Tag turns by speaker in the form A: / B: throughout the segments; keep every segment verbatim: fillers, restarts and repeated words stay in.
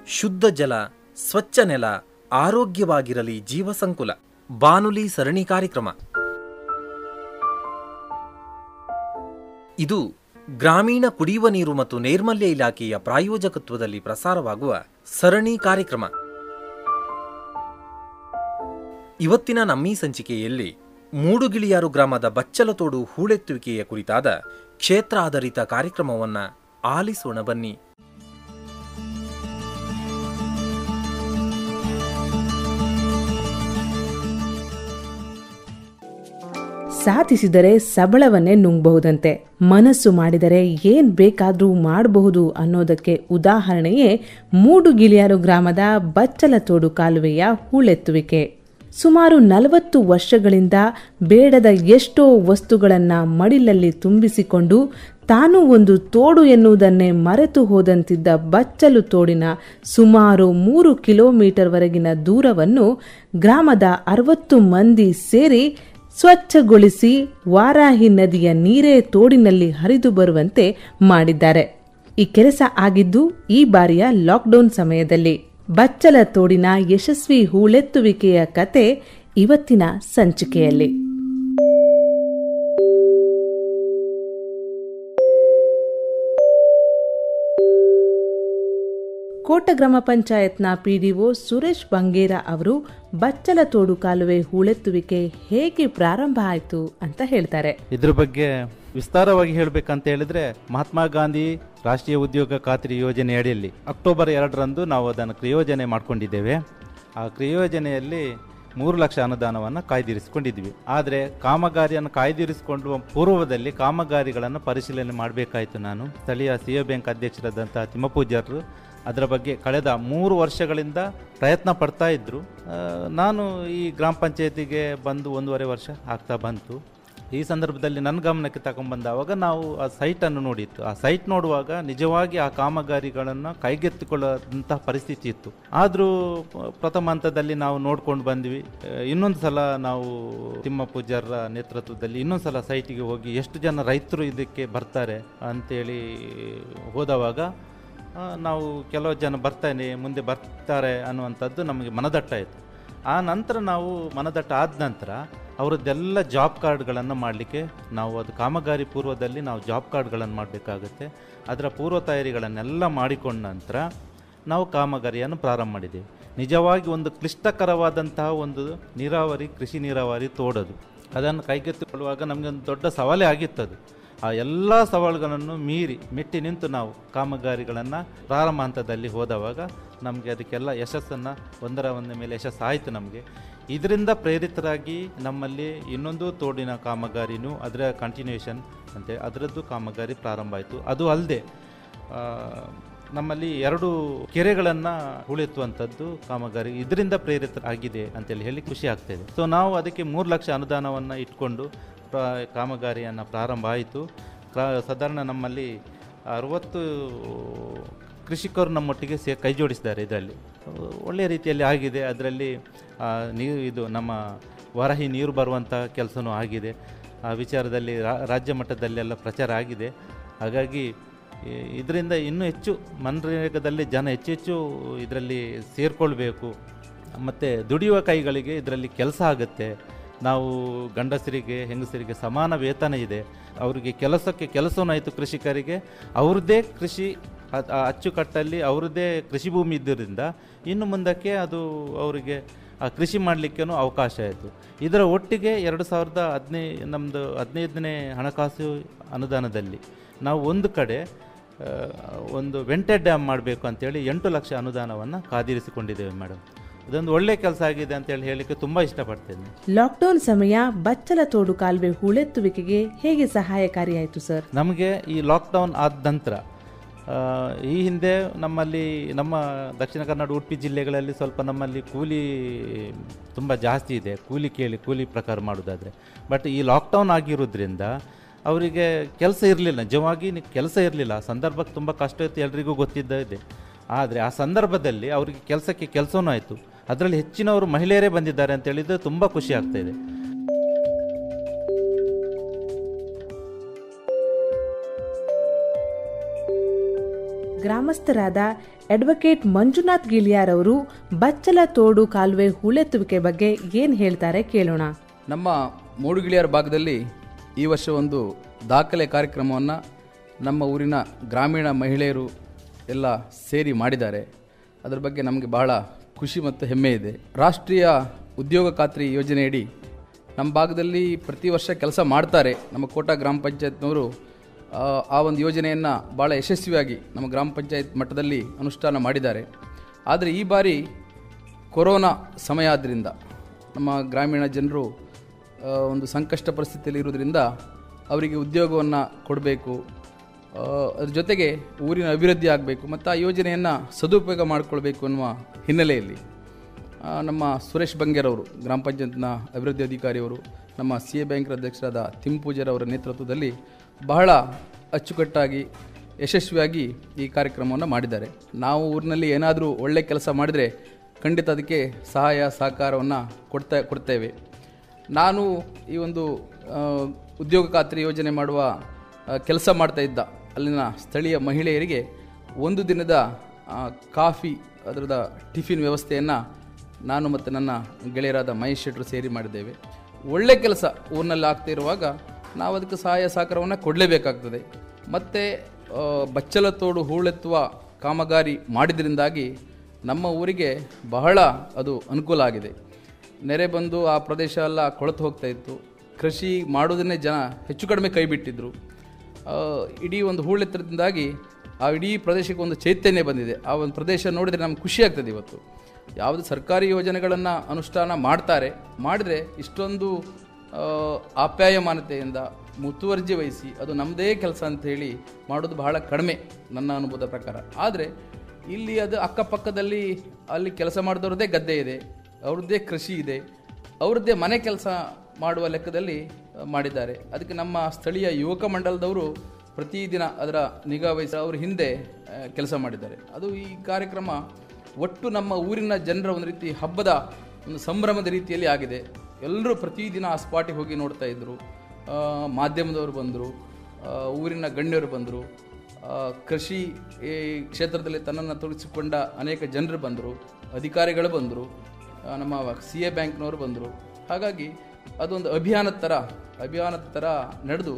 A: ಶುದ್ಧ ಜಲ, ಸ್ವಚ್ಛ ನೆಲ, ಆರೋಗ್ಯವಾಗಿರಲಿ ಜೀವಸಂಕುಲ. ಬಾನುಲಿ ಸರಣಿ ಕಾರ್ಯಕ್ರಮ ಇದು ಗ್ರಾಮೀಣ ಕುಡಿಯುವ ನೀರು ಮತ್ತು ನೈರ್ಮಲ್ಯ ಇಲಾಖೆಯ ಪ್ರಾಯೋಜಕತ್ವದಲ್ಲಿ ಪ್ರಸಾರವಾಗುವ ಸರಣಿ ಕಾರ್ಯಕ್ರಮ. ಇವತ್ತಿನ ನಮ್ಮೀ ಸಂಚಿಕೆಯಲ್ಲಿ ಮೂಡುಗಿಳಿಯಾರು ಗ್ರಾಮದ ಬಚ್ಚಲತೋಡು ಹೂಳೆತ್ತುವಿಕೆಯ ಕುರಿತಾದ ಕ್ಷೇತ್ರ ಆಧಾರಿತ ಕಾರ್ಯಕ್ರಮವನ್ನು ಆಲಿಸೋಣ ಬನ್ನಿ.
B: ಸಾಧಿಸಿದರೆ ಸಬಳವನ್ನೇ ನುಂಗಬಹುದಂತೆ, ಮನಸ್ಸು ಮಾಡಿದರೆ ಏನ್ ಬೇಕಾದ್ರೂ ಮಾಡಬಹುದು ಅನ್ನೋದಕ್ಕೆ ಉದಾಹರಣೆಯೇ ಮೂಡುಗಿಳಿಯಾರು ಗ್ರಾಮದ ಬಚ್ಚಲತೋಡು ಕಾಲುವೆಯ ಹೂಳೆತ್ತುವಿಕೆ. ಸುಮಾರು ನಲವತ್ತು ವರ್ಷಗಳಿಂದ ಬೇಡದ ಎಷ್ಟೋ ವಸ್ತುಗಳನ್ನ ಮಡಿಲಲ್ಲಿ ತುಂಬಿಸಿಕೊಂಡು ತಾನು ಒಂದು ತೋಡು ಎನ್ನುವುದನ್ನೇ ಮರೆತು ಹೋದಂತಿದ್ದ ಬಚ್ಚಲು ತೋಡಿನ ಸುಮಾರು ಮೂರು ಕಿಲೋಮೀಟರ್ ವರೆಗಿನ ದೂರವನ್ನು ಗ್ರಾಮದ ಅರವತ್ತು ಮಂದಿ ಸೇರಿ ಸ್ವಚ್ಛಗೊಳಿಸಿ ವಾರಾಹಿ ನದಿಯ ನೀರೇ ತೋಡಿನಲ್ಲಿ ಹರಿದು ಬರುವಂತೆ ಮಾಡಿದ್ದಾರೆ. ಈ ಕೆಲಸ ಆಗಿದ್ದು ಈ ಬಾರಿಯ ಲಾಕ್ಡೌನ್ ಸಮಯದಲ್ಲಿ. ಬಚ್ಚಲ ತೋಡಿನ ಯಶಸ್ವಿ ಹೂಳೆತ್ತುವಿಕೆಯ ಕತೆ ಇವತ್ತಿನ ಸಂಚಿಕೆಯಲ್ಲಿ. ಕೋಟ ಗ್ರಾಮ ಪಂಚಾಯತ್ನ ಪಿಡಿಒ ಸುರೇಶ್ ಬಂಗೇರ ಅವರು ಬಚ್ಚಲತೋಡು ಕಾಲುವೆ ಹೂಳೆತ್ತುವಿಕೆ ಹೇಗೆ ಪ್ರಾರಂಭ ಆಯಿತು ಅಂತ ಹೇಳ್ತಾರೆ.
C: ಇದ್ರ ಬಗ್ಗೆ ವಿಸ್ತಾರವಾಗಿ ಹೇಳಬೇಕಂತ ಹೇಳಿದ್ರೆ, ಮಹಾತ್ಮ ಗಾಂಧಿ ರಾಷ್ಟ್ರೀಯ ಉದ್ಯೋಗ ಖಾತ್ರಿ ಯೋಜನೆ ಅಡಿಯಲ್ಲಿ ಅಕ್ಟೋಬರ್ ಎರಡರಂದು ನಾವು ಅದನ್ನು ಕ್ರಿಯೋಜನೆ ಮಾಡಿಕೊಂಡಿದ್ದೇವೆ. ಆ ಕ್ರಿಯೋಜನೆಯಲ್ಲಿ ಮೂರು ಲಕ್ಷ ಅನುದಾನವನ್ನು ಕಾಯ್ದಿರಿಸಿಕೊಂಡಿದ್ವಿ. ಆದರೆ ಕಾಮಗಾರಿಯನ್ನು ಕಾಯ್ದಿರಿಸಿಕೊಂಡು ಪೂರ್ವದಲ್ಲಿ ಕಾಮಗಾರಿಗಳನ್ನು ಪರಿಶೀಲನೆ ಮಾಡಬೇಕಾಯಿತು. ನಾನು ಸ್ಥಳೀಯ ಸಿ ಎ ಬ್ಯಾಂಕ್ ಅಧ್ಯಕ್ಷರಾದಂಥ ತಿಮ್ಮಪೂಜಾರರು ಅದರ ಬಗ್ಗೆ ಕಳೆದ ಮೂರು ವರ್ಷಗಳಿಂದ ಪ್ರಯತ್ನ ಪಡ್ತಾ ಇದ್ದರು. ನಾನು ಈ ಗ್ರಾಮ ಪಂಚಾಯತಿಗೆ ಬಂದು ಒಂದೂವರೆ ವರ್ಷ ಆಗ್ತಾ ಬಂತು. ಈ ಸಂದರ್ಭದಲ್ಲಿ ನನ್ನ ಗಮನಕ್ಕೆ ತಗೊಂಡ್ಬಂದಾವಾಗ ನಾವು ಆ ಸೈಟನ್ನು ನೋಡಿತ್ತು. ಆ ಸೈಟ್ ನೋಡುವಾಗ ನಿಜವಾಗಿ ಆ ಕಾಮಗಾರಿಗಳನ್ನು ಕೈಗೆತ್ತಿಕೊಳ್ಳುವಂತಹ ಪರಿಸ್ಥಿತಿ ಇತ್ತು. ಆದರೂ ಪ್ರಥಮ ಹಂತದಲ್ಲಿ ನಾವು ನೋಡ್ಕೊಂಡು ಬಂದ್ವಿ. ಇನ್ನೊಂದು ಸಲ ನಾವು ತಿಮ್ಮ ಪೂಜಾರರ ನೇತೃತ್ವದಲ್ಲಿ ಇನ್ನೊಂದು ಸಲ ಸೈಟಿಗೆ ಹೋಗಿ ಎಷ್ಟು ಜನ ರೈತರು ಇದಕ್ಕೆ ಬರ್ತಾರೆ ಅಂತೇಳಿ ಹೋದವಾಗ ನಾವು ಕೆಲವು ಜನ ಬರ್ತಾನೆ ಮುಂದೆ ಬರ್ತಾರೆ ಅನ್ನುವಂಥದ್ದು ನಮಗೆ ಮನದಟ್ಟಾಯಿತು. ಆ ನಂತರ ನಾವು ಮನದಟ್ಟ ಆದ ನಂತರ ಅವರದ್ದೆಲ್ಲ ಜಾಬ್ ಕಾರ್ಡ್ಗಳನ್ನು ಮಾಡಲಿಕ್ಕೆ ನಾವು ಅದು ಕಾಮಗಾರಿ ಪೂರ್ವದಲ್ಲಿ ನಾವು ಜಾಬ್ ಕಾರ್ಡ್ಗಳನ್ನು ಮಾಡಬೇಕಾಗುತ್ತೆ. ಅದರ ಪೂರ್ವ ತಯಾರಿಗಳನ್ನೆಲ್ಲ ಮಾಡಿಕೊಂಡ ನಂತರ ನಾವು ಕಾಮಗಾರಿಯನ್ನು ಪ್ರಾರಂಭ ಮಾಡಿದ್ದೇವೆ. ನಿಜವಾಗಿ ಒಂದು ಕ್ಲಿಷ್ಟಕರವಾದಂತಹ ಒಂದು ನೀರಾವರಿ, ಕೃಷಿ ನೀರಾವರಿ ತೋಡೋದು, ಅದನ್ನು ಕೈಗೆತ್ತಿಕೊಳ್ಳುವಾಗ ನಮಗೆ ಒಂದು ದೊಡ್ಡ ಸವಾಲೇ ಆಗಿತ್ತದು. ಆ ಎಲ್ಲ ಸವಾಲುಗಳನ್ನು ಮೀರಿ ಮೆಟ್ಟಿ ನಿಂತು ನಾವು ಕಾಮಗಾರಿಗಳನ್ನು ಪ್ರಾರಂಭ ಹಂತದಲ್ಲಿ ಹೋದವಾಗ ನಮಗೆ ಅದಕ್ಕೆಲ್ಲ ಯಶಸ್ಸನ್ನು ಒಂದರ ಒಂದ ಮೇಲೆ ಯಶಸ್ಸು ಆಯಿತು. ನಮಗೆ ಇದರಿಂದ ಪ್ರೇರಿತರಾಗಿ ನಮ್ಮಲ್ಲಿ ಇನ್ನೊಂದು ತೋಡಿನ ಕಾಮಗಾರಿನೂ ಅದರ ಕಂಟಿನ್ಯೂಷನ್ ಅಂತೇಳಿ ಅದರದ್ದು ಕಾಮಗಾರಿ ಪ್ರಾರಂಭ ಆಯಿತು. ಅದು ಅಲ್ಲದೆ ನಮ್ಮಲ್ಲಿ ಎರಡು ಕೆರೆಗಳನ್ನು ಹೂಳೆತ್ತುವಂಥದ್ದು ಕಾಮಗಾರಿ ಇದರಿಂದ ಪ್ರೇರಿತರಾಗಿದೆ ಅಂತೇಳಿ ಹೇಳಿ ಖುಷಿ ಆಗ್ತಾಯಿದೆ. ಸೊ ನಾವು ಅದಕ್ಕೆ ಮೂರು ಲಕ್ಷ ಅನುದಾನವನ್ನು ಇಟ್ಕೊಂಡು ಕಾಮಗಾರಿಯನ್ನು ಪ್ರಾರಂಭ ಆಯಿತು. ಸಾಧಾರಣ ನಮ್ಮಲ್ಲಿ ಅರವತ್ತು ಕೃಷಿಕರು ನಮ್ಮೊಟ್ಟಿಗೆ ಸೇ ಕೈ ಜೋಡಿಸಿದ್ದಾರೆ. ಇದರಲ್ಲಿ ಒಳ್ಳೆಯ ರೀತಿಯಲ್ಲಿ ಆಗಿದೆ. ಅದರಲ್ಲಿ ನೀರು ಇದು ನಮ್ಮ ವಾರಾಹಿ ನೀರು ಬರುವಂಥ ಕೆಲಸನೂ ಆಗಿದೆ. ಆ ವಿಚಾರದಲ್ಲಿ ರಾಜ್ಯ ಮಟ್ಟದಲ್ಲೆಲ್ಲ ಪ್ರಚಾರ ಆಗಿದೆ. ಹಾಗಾಗಿ ಇದರಿಂದ ಇನ್ನೂ ಹೆಚ್ಚು ಮನರೇಗಾದಲ್ಲಿ ಜನ ಹೆಚ್ಚು ಹೆಚ್ಚು ಇದರಲ್ಲಿ ಸೇರಿಕೊಳ್ಬೇಕು. ಮತ್ತು ದುಡಿಯುವ ಕೈಗಳಿಗೆ ಇದರಲ್ಲಿ ಕೆಲಸ ಆಗುತ್ತೆ. ನಾವು ಗಂಡಸರಿಗೆ ಹೆಂಗಸರಿಗೆ ಸಮಾನ ವೇತನ ಇದೆ. ಅವರಿಗೆ ಕೆಲಸಕ್ಕೆ ಕೆಲಸವೂ ಆಯಿತು. ಕೃಷಿಕರಿಗೆ ಅವ್ರದ್ದೇ ಕೃಷಿ ಅಚ್ಚುಕಟ್ಟಲ್ಲಿ ಅವ್ರದ್ದೇ ಕೃಷಿ ಭೂಮಿ ಇದ್ದರಿಂದ ಇನ್ನು ಮುಂದಕ್ಕೆ ಅದು ಅವರಿಗೆ ಆ ಕೃಷಿ ಮಾಡಲಿಕ್ಕೂ ಅವಕಾಶ ಆಯಿತು. ಇದರ ಒಟ್ಟಿಗೆ ಎರಡು ಸಾವಿರದ ಹದಿನೈ ನಮ್ಮದು ಹದಿನೈದನೇ ಹಣಕಾಸು ಅನುದಾನದಲ್ಲಿ ನಾವು ಒಂದು ಕಡೆ ಒಂದು ವೆಂಟೆಡ್ ಡ್ಯಾಮ್ ಮಾಡಬೇಕು ಅಂತೇಳಿ ಎಂಟು ಲಕ್ಷ ಅನುದಾನವನ್ನು ಕಾದಿರಿಸಿಕೊಂಡಿದ್ದೇವೆ ಮೇಡಮ್. ಇದೊಂದು ಒಳ್ಳೆ ಕೆಲಸ ಆಗಿದೆ ಅಂತೇಳಿ ಹೇಳಲಿಕ್ಕೆ ತುಂಬ ಇಷ್ಟಪಡ್ತೇನೆ.
B: ಲಾಕ್ಡೌನ್ ಸಮಯ ಬಚ್ಚಲತೋಡು ಕಾಲುವೆ ಹೂಳೆತ್ತುವಿಕೆಗೆ ಹೇಗೆ ಸಹಾಯಕಾರಿಯಾಯಿತು ಸರ್?
C: ನಮಗೆ ಈ ಲಾಕ್ಡೌನ್ ಆದ ನಂತರ ಈ ಹಿಂದೆ ನಮ್ಮಲ್ಲಿ ನಮ್ಮ ದಕ್ಷಿಣ ಕನ್ನಡ ಉಡುಪಿ ಜಿಲ್ಲೆಗಳಲ್ಲಿ ಸ್ವಲ್ಪ ನಮ್ಮಲ್ಲಿ ಕೂಲಿ ತುಂಬ ಜಾಸ್ತಿ ಇದೆ. ಕೂಲಿ ಕೇಳಿ ಕೂಲಿ ಪ್ರಕಾರ ಮಾಡೋದಾದರೆ. ಬಟ್ ಈ ಲಾಕ್ಡೌನ್ ಆಗಿರೋದ್ರಿಂದ ಅವರಿಗೆ ಕೆಲಸ ಇರಲಿಲ್ಲ. ನಿಜವಾಗಿ ಕೆಲಸ ಇರಲಿಲ್ಲ. ಆ ಸಂದರ್ಭಕ್ಕೆ ತುಂಬ ಕಷ್ಟ ಇತ್ತು, ಎಲ್ರಿಗೂ ಗೊತ್ತಿದ್ದ ಇದೆ. ಆದರೆ ಆ ಸಂದರ್ಭದಲ್ಲಿ ಅವರಿಗೆ ಕೆಲಸಕ್ಕೆ ಕೆಲಸವೂ ಆಯಿತು. ಅದರಲ್ಲಿ ಹೆಚ್ಚಿನವರು ಮಹಿಳೆಯರೇ ಬಂದಿದ್ದಾರೆ ಅಂತ ಹೇಳಿದ್ರೆ ತುಂಬ ಖುಷಿ ಆಗ್ತಾಯಿದೆ.
B: ಗ್ರಾಮಸ್ಥರಾದ ಅಡ್ವೊಕೇಟ್ ಮಂಜುನಾಥ್ ಗಿಲಿಯಾರ್ ಅವರು ಬಚ್ಚಲ ತೋಡು ಕಾಲುವೆ ಹೂಳೆತ್ತುವಿಕೆ ಬಗ್ಗೆ ಏನು ಹೇಳ್ತಾರೆ ಕೇಳೋಣ.
D: ನಮ್ಮ ಮೂಡುಗಿಳಿಯರ ಭಾಗದಲ್ಲಿ ಈ ವರ್ಷ ಒಂದು ದಾಖಲೆ ಕಾರ್ಯಕ್ರಮವನ್ನು ನಮ್ಮ ಊರಿನ ಗ್ರಾಮೀಣ ಮಹಿಳೆಯರು ಎಲ್ಲ ಸೇರಿ ಮಾಡಿದ್ದಾರೆ. ಅದರ ಬಗ್ಗೆ ನಮಗೆ ಬಹಳ ಖುಷಿ ಮತ್ತು ಹೆಮ್ಮೆ ಇದೆ. ರಾಷ್ಟ್ರೀಯ ಉದ್ಯೋಗ ಖಾತ್ರಿ ಯೋಜನೆಯಡಿ ನಮ್ಮ ಭಾಗದಲ್ಲಿ ಪ್ರತಿ ವರ್ಷ ಕೆಲಸ ಮಾಡ್ತಾರೆ. ನಮ್ಮ ಕೋಟ ಗ್ರಾಮ ಪಂಚಾಯತ್ನವರು ಆ ಒಂದು ಯೋಜನೆಯನ್ನು ಭಾಳ ಯಶಸ್ವಿಯಾಗಿ ನಮ್ಮ ಗ್ರಾಮ ಪಂಚಾಯತ್ ಮಟ್ಟದಲ್ಲಿ ಅನುಷ್ಠಾನ ಮಾಡಿದ್ದಾರೆ. ಆದರೆ ಈ ಬಾರಿ ಕೊರೋನಾ ಸಮಯ ಆದ್ದರಿಂದ ನಮ್ಮ ಗ್ರಾಮೀಣ ಜನರು ಒಂದು ಸಂಕಷ್ಟ ಪರಿಸ್ಥಿತಿಯಲ್ಲಿ ಇರೋದ್ರಿಂದ ಅವರಿಗೆ ಉದ್ಯೋಗವನ್ನು ಕೊಡಬೇಕು, ಅದ್ರ ಜೊತೆಗೆ ಊರಿನ ಅಭಿವೃದ್ಧಿ ಆಗಬೇಕು ಮತ್ತು ಆ ಯೋಜನೆಯನ್ನು ಸದುಪಯೋಗ ಮಾಡಿಕೊಳ್ಬೇಕು ಅನ್ನುವ ಹಿನ್ನೆಲೆಯಲ್ಲಿ ನಮ್ಮ ಸುರೇಶ್ ಬಂಗೇರವರು ಗ್ರಾಮ ಪಂಚಾಯತ್ನ ಅಭಿವೃದ್ಧಿ ಅಧಿಕಾರಿಯವರು, ನಮ್ಮ ಸಿ ಎ ಬ್ಯಾಂಕ್ ಅಧ್ಯಕ್ಷರಾದ ತಿಂಪೂಜರ್ ಅವರ ನೇತೃತ್ವದಲ್ಲಿ ಬಹಳ ಅಚ್ಚುಕಟ್ಟಾಗಿ ಯಶಸ್ವಿಯಾಗಿ ಈ ಕಾರ್ಯಕ್ರಮವನ್ನು ಮಾಡಿದ್ದಾರೆ. ನಾವು ಊರಿನಲ್ಲಿ ಏನಾದರೂ ಒಳ್ಳೆಯ ಕೆಲಸ ಮಾಡಿದರೆ ಖಂಡಿತ ಅದಕ್ಕೆ ಸಹಾಯ ಸಹಕಾರವನ್ನು ಕೊಡ್ತಾ ಕೊಡ್ತೇವೆ. ನಾನು ಈ ಒಂದು ಉದ್ಯೋಗ ಖಾತ್ರಿ ಯೋಜನೆ ಮಾಡುವ ಕೆಲಸ ಮಾಡ್ತಾ ಇದ್ದ ಅಲ್ಲಿನ ಸ್ಥಳೀಯ ಮಹಿಳೆಯರಿಗೆ ಒಂದು ದಿನದ ಕಾಫಿ ಅದರದ ಟಿಫಿನ್ ವ್ಯವಸ್ಥೆಯನ್ನು ನಾನು ಮತ್ತು ನನ್ನ ಗೆಳೆಯರಾದ ಮಹೇಶ್ ಶೆಟ್ಟರು ಸೇರಿ ಮಾಡಿದ್ದೇವೆ. ಒಳ್ಳೆ ಕೆಲಸ ಊರಿನಲ್ಲಿ ಆಗ್ತಾ ಇರುವಾಗ ನಾವು ಅದಕ್ಕೆ ಸಹಾಯ ಸಹಕಾರವನ್ನು ಕೊಡಲೇಬೇಕಾಗ್ತದೆ. ಮತ್ತು ಬಚ್ಚಲ ತೋಡು ಹೂಳೆತ್ತುವ ಕಾಮಗಾರಿ ಮಾಡಿದ್ರಿಂದಾಗಿ ನಮ್ಮ ಊರಿಗೆ ಬಹಳ ಅದು ಅನುಕೂಲ ಆಗಿದೆ. ನೆರೆ ಬಂದು ಆ ಪ್ರದೇಶ ಎಲ್ಲ ಕೊಳೆತು ಹೋಗ್ತಾ ಇತ್ತು. ಕೃಷಿ ಮಾಡೋದನ್ನೇ ಜನ ಹೆಚ್ಚು ಕಡಿಮೆ ಕೈ ಬಿಟ್ಟಿದ್ದರು. ಇಡೀ ಒಂದು ಹೂಳೆತ್ತರದಿಂದಾಗಿ ಆ ಇಡೀ ಪ್ರದೇಶಕ್ಕೆ ಒಂದು ಚೈತನ್ಯ ಬಂದಿದೆ. ಆ ಒಂದು ಪ್ರದೇಶ ನೋಡಿದರೆ ನಮ್ಗೆ ಖುಷಿ ಆಗ್ತದೆ. ಇವತ್ತು ಯಾವುದು ಸರ್ಕಾರಿ ಯೋಜನೆಗಳನ್ನು ಅನುಷ್ಠಾನ ಮಾಡ್ತಾರೆ, ಮಾಡಿದರೆ ಇಷ್ಟೊಂದು ಆಪ್ಯಾಯಮಾನತೆಯಿಂದ ಮುತುವರ್ಜಿ ವಹಿಸಿ ಅದು ನಮ್ಮದೇ ಕೆಲಸ ಅಂಥೇಳಿ ಮಾಡೋದು ಬಹಳ ಕಡಿಮೆ ನನ್ನ ಅನುಭವದ ಪ್ರಕಾರ. ಆದರೆ ಇಲ್ಲಿ ಅದು ಅಕ್ಕಪಕ್ಕದಲ್ಲಿ ಅಲ್ಲಿ ಕೆಲಸ ಮಾಡಿದವ್ರದ್ದೇ ಗದ್ದೆ ಇದೆ, ಅವ್ರದ್ದೇ ಕೃಷಿ ಇದೆ, ಅವ್ರದ್ದೇ ಮನೆ ಕೆಲಸ ಮಾಡುವ ಲೆಕ್ಕದಲ್ಲಿ ಮಾಡಿದ್ದಾರೆ. ಅದಕ್ಕೆ ನಮ್ಮ ಸ್ಥಳೀಯ ಯುವಕ ಮಂಡಲದವರು ಪ್ರತಿದಿನ ಅದರ ನಿಗಾ ವಹಿಸಿ ಅವ್ರ ಹಿಂದೆ ಕೆಲಸ ಮಾಡಿದ್ದಾರೆ. ಅದು ಈ ಕಾರ್ಯಕ್ರಮ ಒಟ್ಟು ನಮ್ಮ ಊರಿನ ಜನರ ಒಂದು ರೀತಿ ಹಬ್ಬದ ಒಂದು ಸಂಭ್ರಮದ ರೀತಿಯಲ್ಲಿ ಆಗಿದೆ. ಎಲ್ಲರೂ ಪ್ರತಿದಿನ ಆ ಸ್ಪಾಟಿಗೆ ಹೋಗಿ ನೋಡ್ತಾ ಇದ್ದರು. ಮಾಧ್ಯಮದವರು ಬಂದರು, ಊರಿನ ಗಣ್ಯರು ಬಂದರು, ಕೃಷಿ ಈ ಕ್ಷೇತ್ರದಲ್ಲಿ ತನ್ನನ್ನು ತೊಡಗಿಸಿಕೊಂಡ ಅನೇಕ ಜನರು ಬಂದರು, ಅಧಿಕಾರಿಗಳು ಬಂದರು, ನಮ್ಮ ಸಿ ಎ ಬ್ಯಾಂಕ್ನವರು ಬಂದರು. ಹಾಗಾಗಿ ಅದೊಂದು ಅಭಿಯಾನದ ಥರ ಅಭಿಯಾನದ ಥರ ನಡೆದು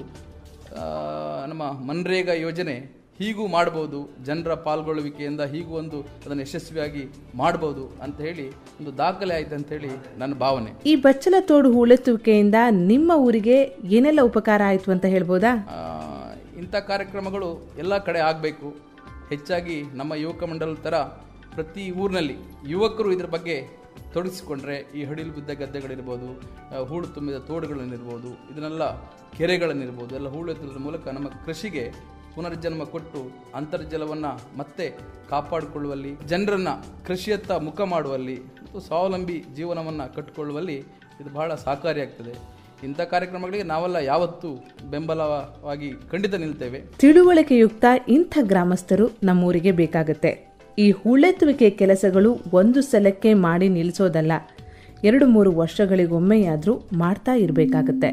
D: ನಮ್ಮ ಮನ್ರೇಗಾ ಯೋಜನೆ ಹೀಗೂ ಮಾಡ್ಬೋದು, ಜನರ ಪಾಲ್ಗೊಳ್ಳುವಿಕೆಯಿಂದ ಹೀಗೂ ಒಂದು ಅದನ್ನು ಯಶಸ್ವಿಯಾಗಿ ಮಾಡ್ಬೋದು ಅಂತ ಹೇಳಿ ಒಂದು ದಾಖಲೆ ಆಯ್ತು ಅಂತ ಹೇಳಿ ನನ್ನ ಭಾವನೆ.
B: ಈ ಬಚ್ಚಲ ತೋಡು ಹೂಳೆತ್ತುವಿಕೆಯಿಂದ ನಿಮ್ಮ ಊರಿಗೆ ಏನೆಲ್ಲ ಉಪಕಾರ ಆಯಿತು ಅಂತ ಹೇಳ್ಬೋದಾ?
D: ಇಂಥ ಕಾರ್ಯಕ್ರಮಗಳು ಎಲ್ಲ ಕಡೆ ಆಗಬೇಕು. ಹೆಚ್ಚಾಗಿ ನಮ್ಮ ಯುವಕ ಮಂಡಲದ ಥರ ಪ್ರತಿ ಊರಿನಲ್ಲಿ ಯುವಕರು ಇದ್ರ ಬಗ್ಗೆ ತೊಡಗಿಸಿಕೊಂಡ್ರೆ ಈ ಹಡಿಲು ಬಿದ್ದ ಗದ್ದೆಗಳಿರ್ಬೋದು, ಹೂಳು ತುಂಬಿದ ತೋಡುಗಳನ್ನಿರ್ಬೋದು, ಇದನ್ನೆಲ್ಲ ಕೆರೆಗಳನ್ನಿರ್ಬೋದು ಎಲ್ಲ ಹೂಳು ಎತ್ತುವುದರ ಮೂಲಕ ನಮ್ಮ ಕೃಷಿಗೆ ಪುನರ್ಜನ್ಮ ಕೊಟ್ಟು ಅಂತರ್ಜಲವನ್ನು ಮತ್ತೆ ಕಾಪಾಡಿಕೊಳ್ಳುವಲ್ಲಿ, ಜನರನ್ನು ಕೃಷಿಯತ್ತ ಮುಖ ಮಾಡುವಲ್ಲಿ ಮತ್ತು ಸ್ವಾವಲಂಬಿ ಜೀವನವನ್ನು ಕಟ್ಟಿಕೊಳ್ಳುವಲ್ಲಿ ಇದು ಬಹಳ ಸಹಕಾರಿಯಾಗ್ತದೆ. ಇಂಥ ಕಾರ್ಯಕ್ರಮಗಳಿಗೆ ನಾವೆಲ್ಲ ಯಾವತ್ತೂ ಬೆಂಬಲವಾಗಿ ಖಂಡಿತ ನಿಲ್ತೇವೆ.
B: ತಿಳುವಳಿಕೆಯುಕ್ತ ಇಂಥ ಗ್ರಾಮಸ್ಥರು ನಮ್ಮೂರಿಗೆ ಬೇಕಾಗುತ್ತೆ. ಈ ಹೂಳೆತ್ತುವಿಕೆ ಕೆಲಸಗಳು ಒಂದು ಸಲಕ್ಕೆ ಮಾಡಿ ನಿಲ್ಲಿಸೋದಲ್ಲ, ಎರಡು ಮೂರು ವರ್ಷಗಳಿಗೊಮ್ಮೆಯಾದರೂ ಮಾಡ್ತಾ ಇರಬೇಕಾಗತ್ತೆ.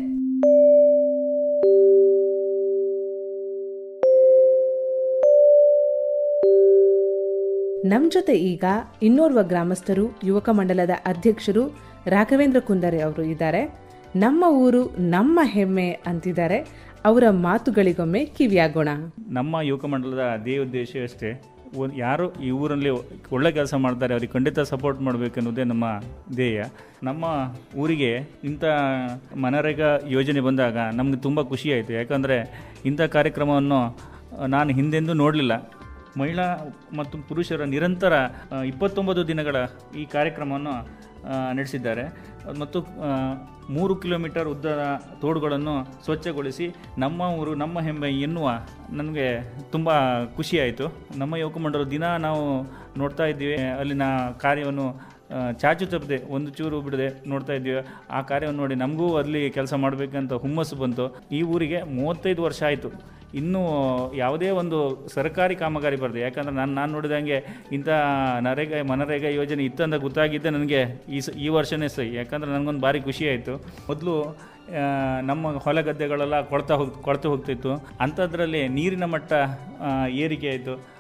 B: ನಮ್ಮ ಜೊತೆ ಈಗ ಇನ್ನೋರ್ವ ಗ್ರಾಮಸ್ಥರು, ಯುವಕ ಮಂಡಲದ ಅಧ್ಯಕ್ಷರು ರಾಘವೇಂದ್ರ ಕುಂದರೆ ಅವರು ಇದ್ದಾರೆ. ನಮ್ಮ ಊರು ನಮ್ಮ ಹೆಮ್ಮೆ ಅಂತಿದ್ದಾರೆ. ಅವರ ಮಾತುಗಳಿಗೊಮ್ಮೆ ಕಿವಿಯಾಗೋಣ.
E: ನಮ್ಮ ಯುವಕ ಮಂಡಲದ ಅದೇ ಉದ್ದೇಶ ಅಷ್ಟೇ, ಯಾರು ಈ ಊರಲ್ಲಿ ಒಳ್ಳೆ ಕೆಲಸ ಮಾಡ್ತಾರೆ ಅವ್ರಿಗೆ ಖಂಡಿತ ಸಪೋರ್ಟ್ ಮಾಡಬೇಕನ್ನೋದೇ ನಮ್ಮ ಧ್ಯೇಯ. ನಮ್ಮ ಊರಿಗೆ ಇಂಥ ಮನರೇಗಾ ಯೋಜನೆ ಬಂದಾಗ ನಮಗೆ ತುಂಬ ಖುಷಿಯಾಯಿತು. ಯಾಕಂದರೆ ಇಂಥ ಕಾರ್ಯಕ್ರಮವನ್ನು ನಾನು ಹಿಂದೆಂದೂ ನೋಡಲಿಲ್ಲ. ಮಹಿಳಾ ಮತ್ತು ಪುರುಷರ ನಿರಂತರ ಇಪ್ಪತ್ತೊಂಬತ್ತು ದಿನಗಳ ಈ ಕಾರ್ಯಕ್ರಮವನ್ನು ನಡೆಸಿದ್ದಾರೆ ಮತ್ತು ಮೂರು ಕಿಲೋಮೀಟರ್ ಉದ್ದದ ತೋಡುಗಳನ್ನು ಸ್ವಚ್ಛಗೊಳಿಸಿ ನಮ್ಮ ಊರು ನಮ್ಮ ಹೆಮ್ಮೆ ಎನ್ನುವ ನನಗೆ ತುಂಬ ಖುಷಿಯಾಯಿತು. ನಮ್ಮ ಯುವಕ ಮಂಡಲ ದಿನ ನಾವು ನೋಡ್ತಾ ಇದ್ದೀವಿ, ಅಲ್ಲಿನ ಕಾರ್ಯವನ್ನು ಚಾಚು ತಪ್ಪದೆ ಒಂದು ಚೂರು ಬಿಡದೆ ನೋಡ್ತಾ ಇದ್ದೀವಿ. ಆ ಕಾರ್ಯವನ್ನು ನೋಡಿ ನಮಗೂ ಅಲ್ಲಿ ಕೆಲಸ ಮಾಡಬೇಕಂತ ಹುಮ್ಮಸ್ಸು ಬಂತು. ಈ ಊರಿಗೆ ಮೂವತ್ತೈದು ವರ್ಷ ಆಯಿತು, ಇನ್ನೂ ಯಾವುದೇ ಒಂದು ಸರ್ಕಾರಿ ಕಾಮಗಾರಿ ಬರದೆ. ಯಾಕಂದರೆ ನಾನು ನಾನು ನೋಡಿದಂಗೆ ಇಂಥ ನರೇಗಾ ಮನರೇಗಾ ಯೋಜನೆ ಇತ್ತಂದ ಗೊತ್ತಾಗಿದ್ದೆ ನನಗೆ ಈ ಸ ಈ ವರ್ಷವೇ ಸೈ. ಯಾಕಂದರೆ ನನಗೊಂದು ಭಾರಿ ಖುಷಿ ಆಯಿತು. ಮೊದಲು ನಮ್ಮ ಹೊಲ ಗದ್ದೆಗಳೆಲ್ಲ ಕೊಳ್ತಾ ಹೋಗಿ ಕೊಳ್ತು ಹೋಗ್ತಿತ್ತು. ಅಂಥದ್ರಲ್ಲಿ ನೀರಿನ ಮಟ್ಟ ಏರಿಕೆ ಆಯಿತು.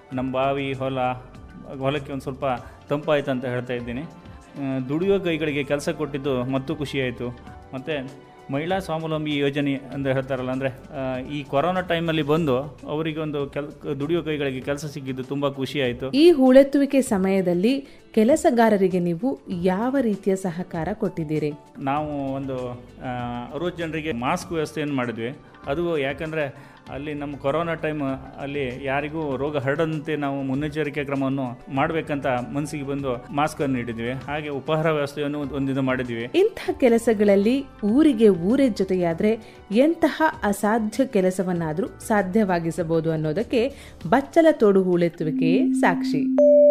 E: ನಮ್ಮ ಬಾವಿ ಹೊಲ ಹೊಲಕ್ಕೆ ಒಂದು ಸ್ವಲ್ಪ ತಂಪಾಯಿತು ಅಂತ ಹೇಳ್ತಾ ಇದ್ದೀನಿ. ದುಡಿಯೋ ಕೈಗಳಿಗೆ ಕೆಲಸ ಕೊಟ್ಟಿದ್ದು ಮತ್ತೂ ಖುಷಿಯಾಯಿತು. ಮತ್ತು ಮಹಿಳಾ ಸ್ವಾವಲಂಬಿ ಯೋಜನೆ ಅಂತ ಹೇಳ್ತಾರಲ್ಲ, ಅಂದರೆ ಈ ಕೊರೋನಾ ಟೈಮಲ್ಲಿ ಬಂದು ಅವರಿಗೆ ಒಂದು ಕೆಲ್ ದುಡಿಯೋ ಕೈಗಳಿಗೆ ಕೆಲಸ ಸಿಕ್ಕಿದ್ದು ತುಂಬ ಖುಷಿಯಾಯಿತು.
B: ಈ ಹೂಳೆತ್ತುವಿಕೆ ಸಮಯದಲ್ಲಿ ಕೆಲಸಗಾರರಿಗೆ ನೀವು ಯಾವ ರೀತಿಯ ಸಹಕಾರ ಕೊಟ್ಟಿದ್ದೀರಿ?
E: ನಾವು ಒಂದು ಅರವತ್ತು ಜನರಿಗೆ ಮಾಸ್ಕ್ ವ್ಯವಸ್ಥೆಯನ್ನು ಮಾಡಿದ್ವಿ. ಅದು ಯಾಕಂದರೆ ಅಲ್ಲಿ ನಮ್ಮ ಕೊರೋನಾ ಟೈಮ್ ಅಲ್ಲಿ ಯಾರಿಗೂ ರೋಗ ಹರಡದಂತೆ ನಾವು ಮುನ್ನೆಚ್ಚರಿಕೆ ಕ್ರಮವನ್ನು ಮಾಡಬೇಕಂತ ಮನಸ್ಸಿಗೆ ಬಂದು ಮಾಸ್ಕನ್ನು ನೀಡಿದ್ವಿ. ಹಾಗೆ ಉಪಹಾರ ವ್ಯವಸ್ಥೆಯನ್ನು ಒಂದಿನ ಮಾಡಿದ್ವಿ.
B: ಇಂಥ ಕೆಲಸಗಳಲ್ಲಿ ಊರಿಗೆ ಊರೇ ಜೊತೆಯಾದ್ರೆ ಎಂತಹ ಅಸಾಧ್ಯ ಕೆಲಸವನ್ನಾದರೂ ಸಾಧ್ಯವಾಗಿಸಬಹುದು ಅನ್ನೋದಕ್ಕೆ ಬಚ್ಚಲ ತೋಡು ಹೂಳೆತ್ತುವಿಕೆಯೇ ಸಾಕ್ಷಿ.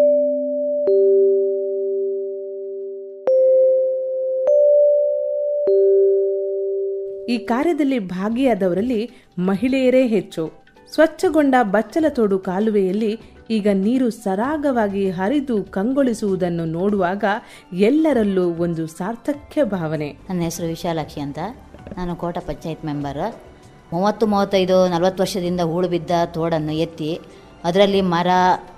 B: ಈ ಕಾರ್ಯದಲ್ಲಿ ಭಾಗಿಯಾದವರಲ್ಲಿ ಮಹಿಳೆಯರೇ ಹೆಚ್ಚು. ಸ್ವಚ್ಛಗೊಂಡ ಬಚ್ಚಲತೋಡು ಕಾಲುವೆಯಲ್ಲಿ ಈಗ ನೀರು ಸರಾಗವಾಗಿ ಹರಿದು ಕಂಗೊಳಿಸುವುದನ್ನು ನೋಡುವಾಗ ಎಲ್ಲರಲ್ಲೂ ಒಂದು ಸಾರ್ಥಕ್ಯ ಭಾವನೆ.
F: ನನ್ನ ಹೆಸರು ವಿಶಾಲಾಕ್ಷಿ ಅಂತ. ನಾನು ಕೋಟ ಪಂಚಾಯತ್ ಮೆಂಬರ್. ಮೂವತ್ತು ಮೂವತ್ತೈದು ನಲವತ್ತು ವರ್ಷದಿಂದ ಹೂಳು ಬಿದ್ದ ತೋಡನ್ನು ಎತ್ತಿ ಅದರಲ್ಲಿ ಮರ,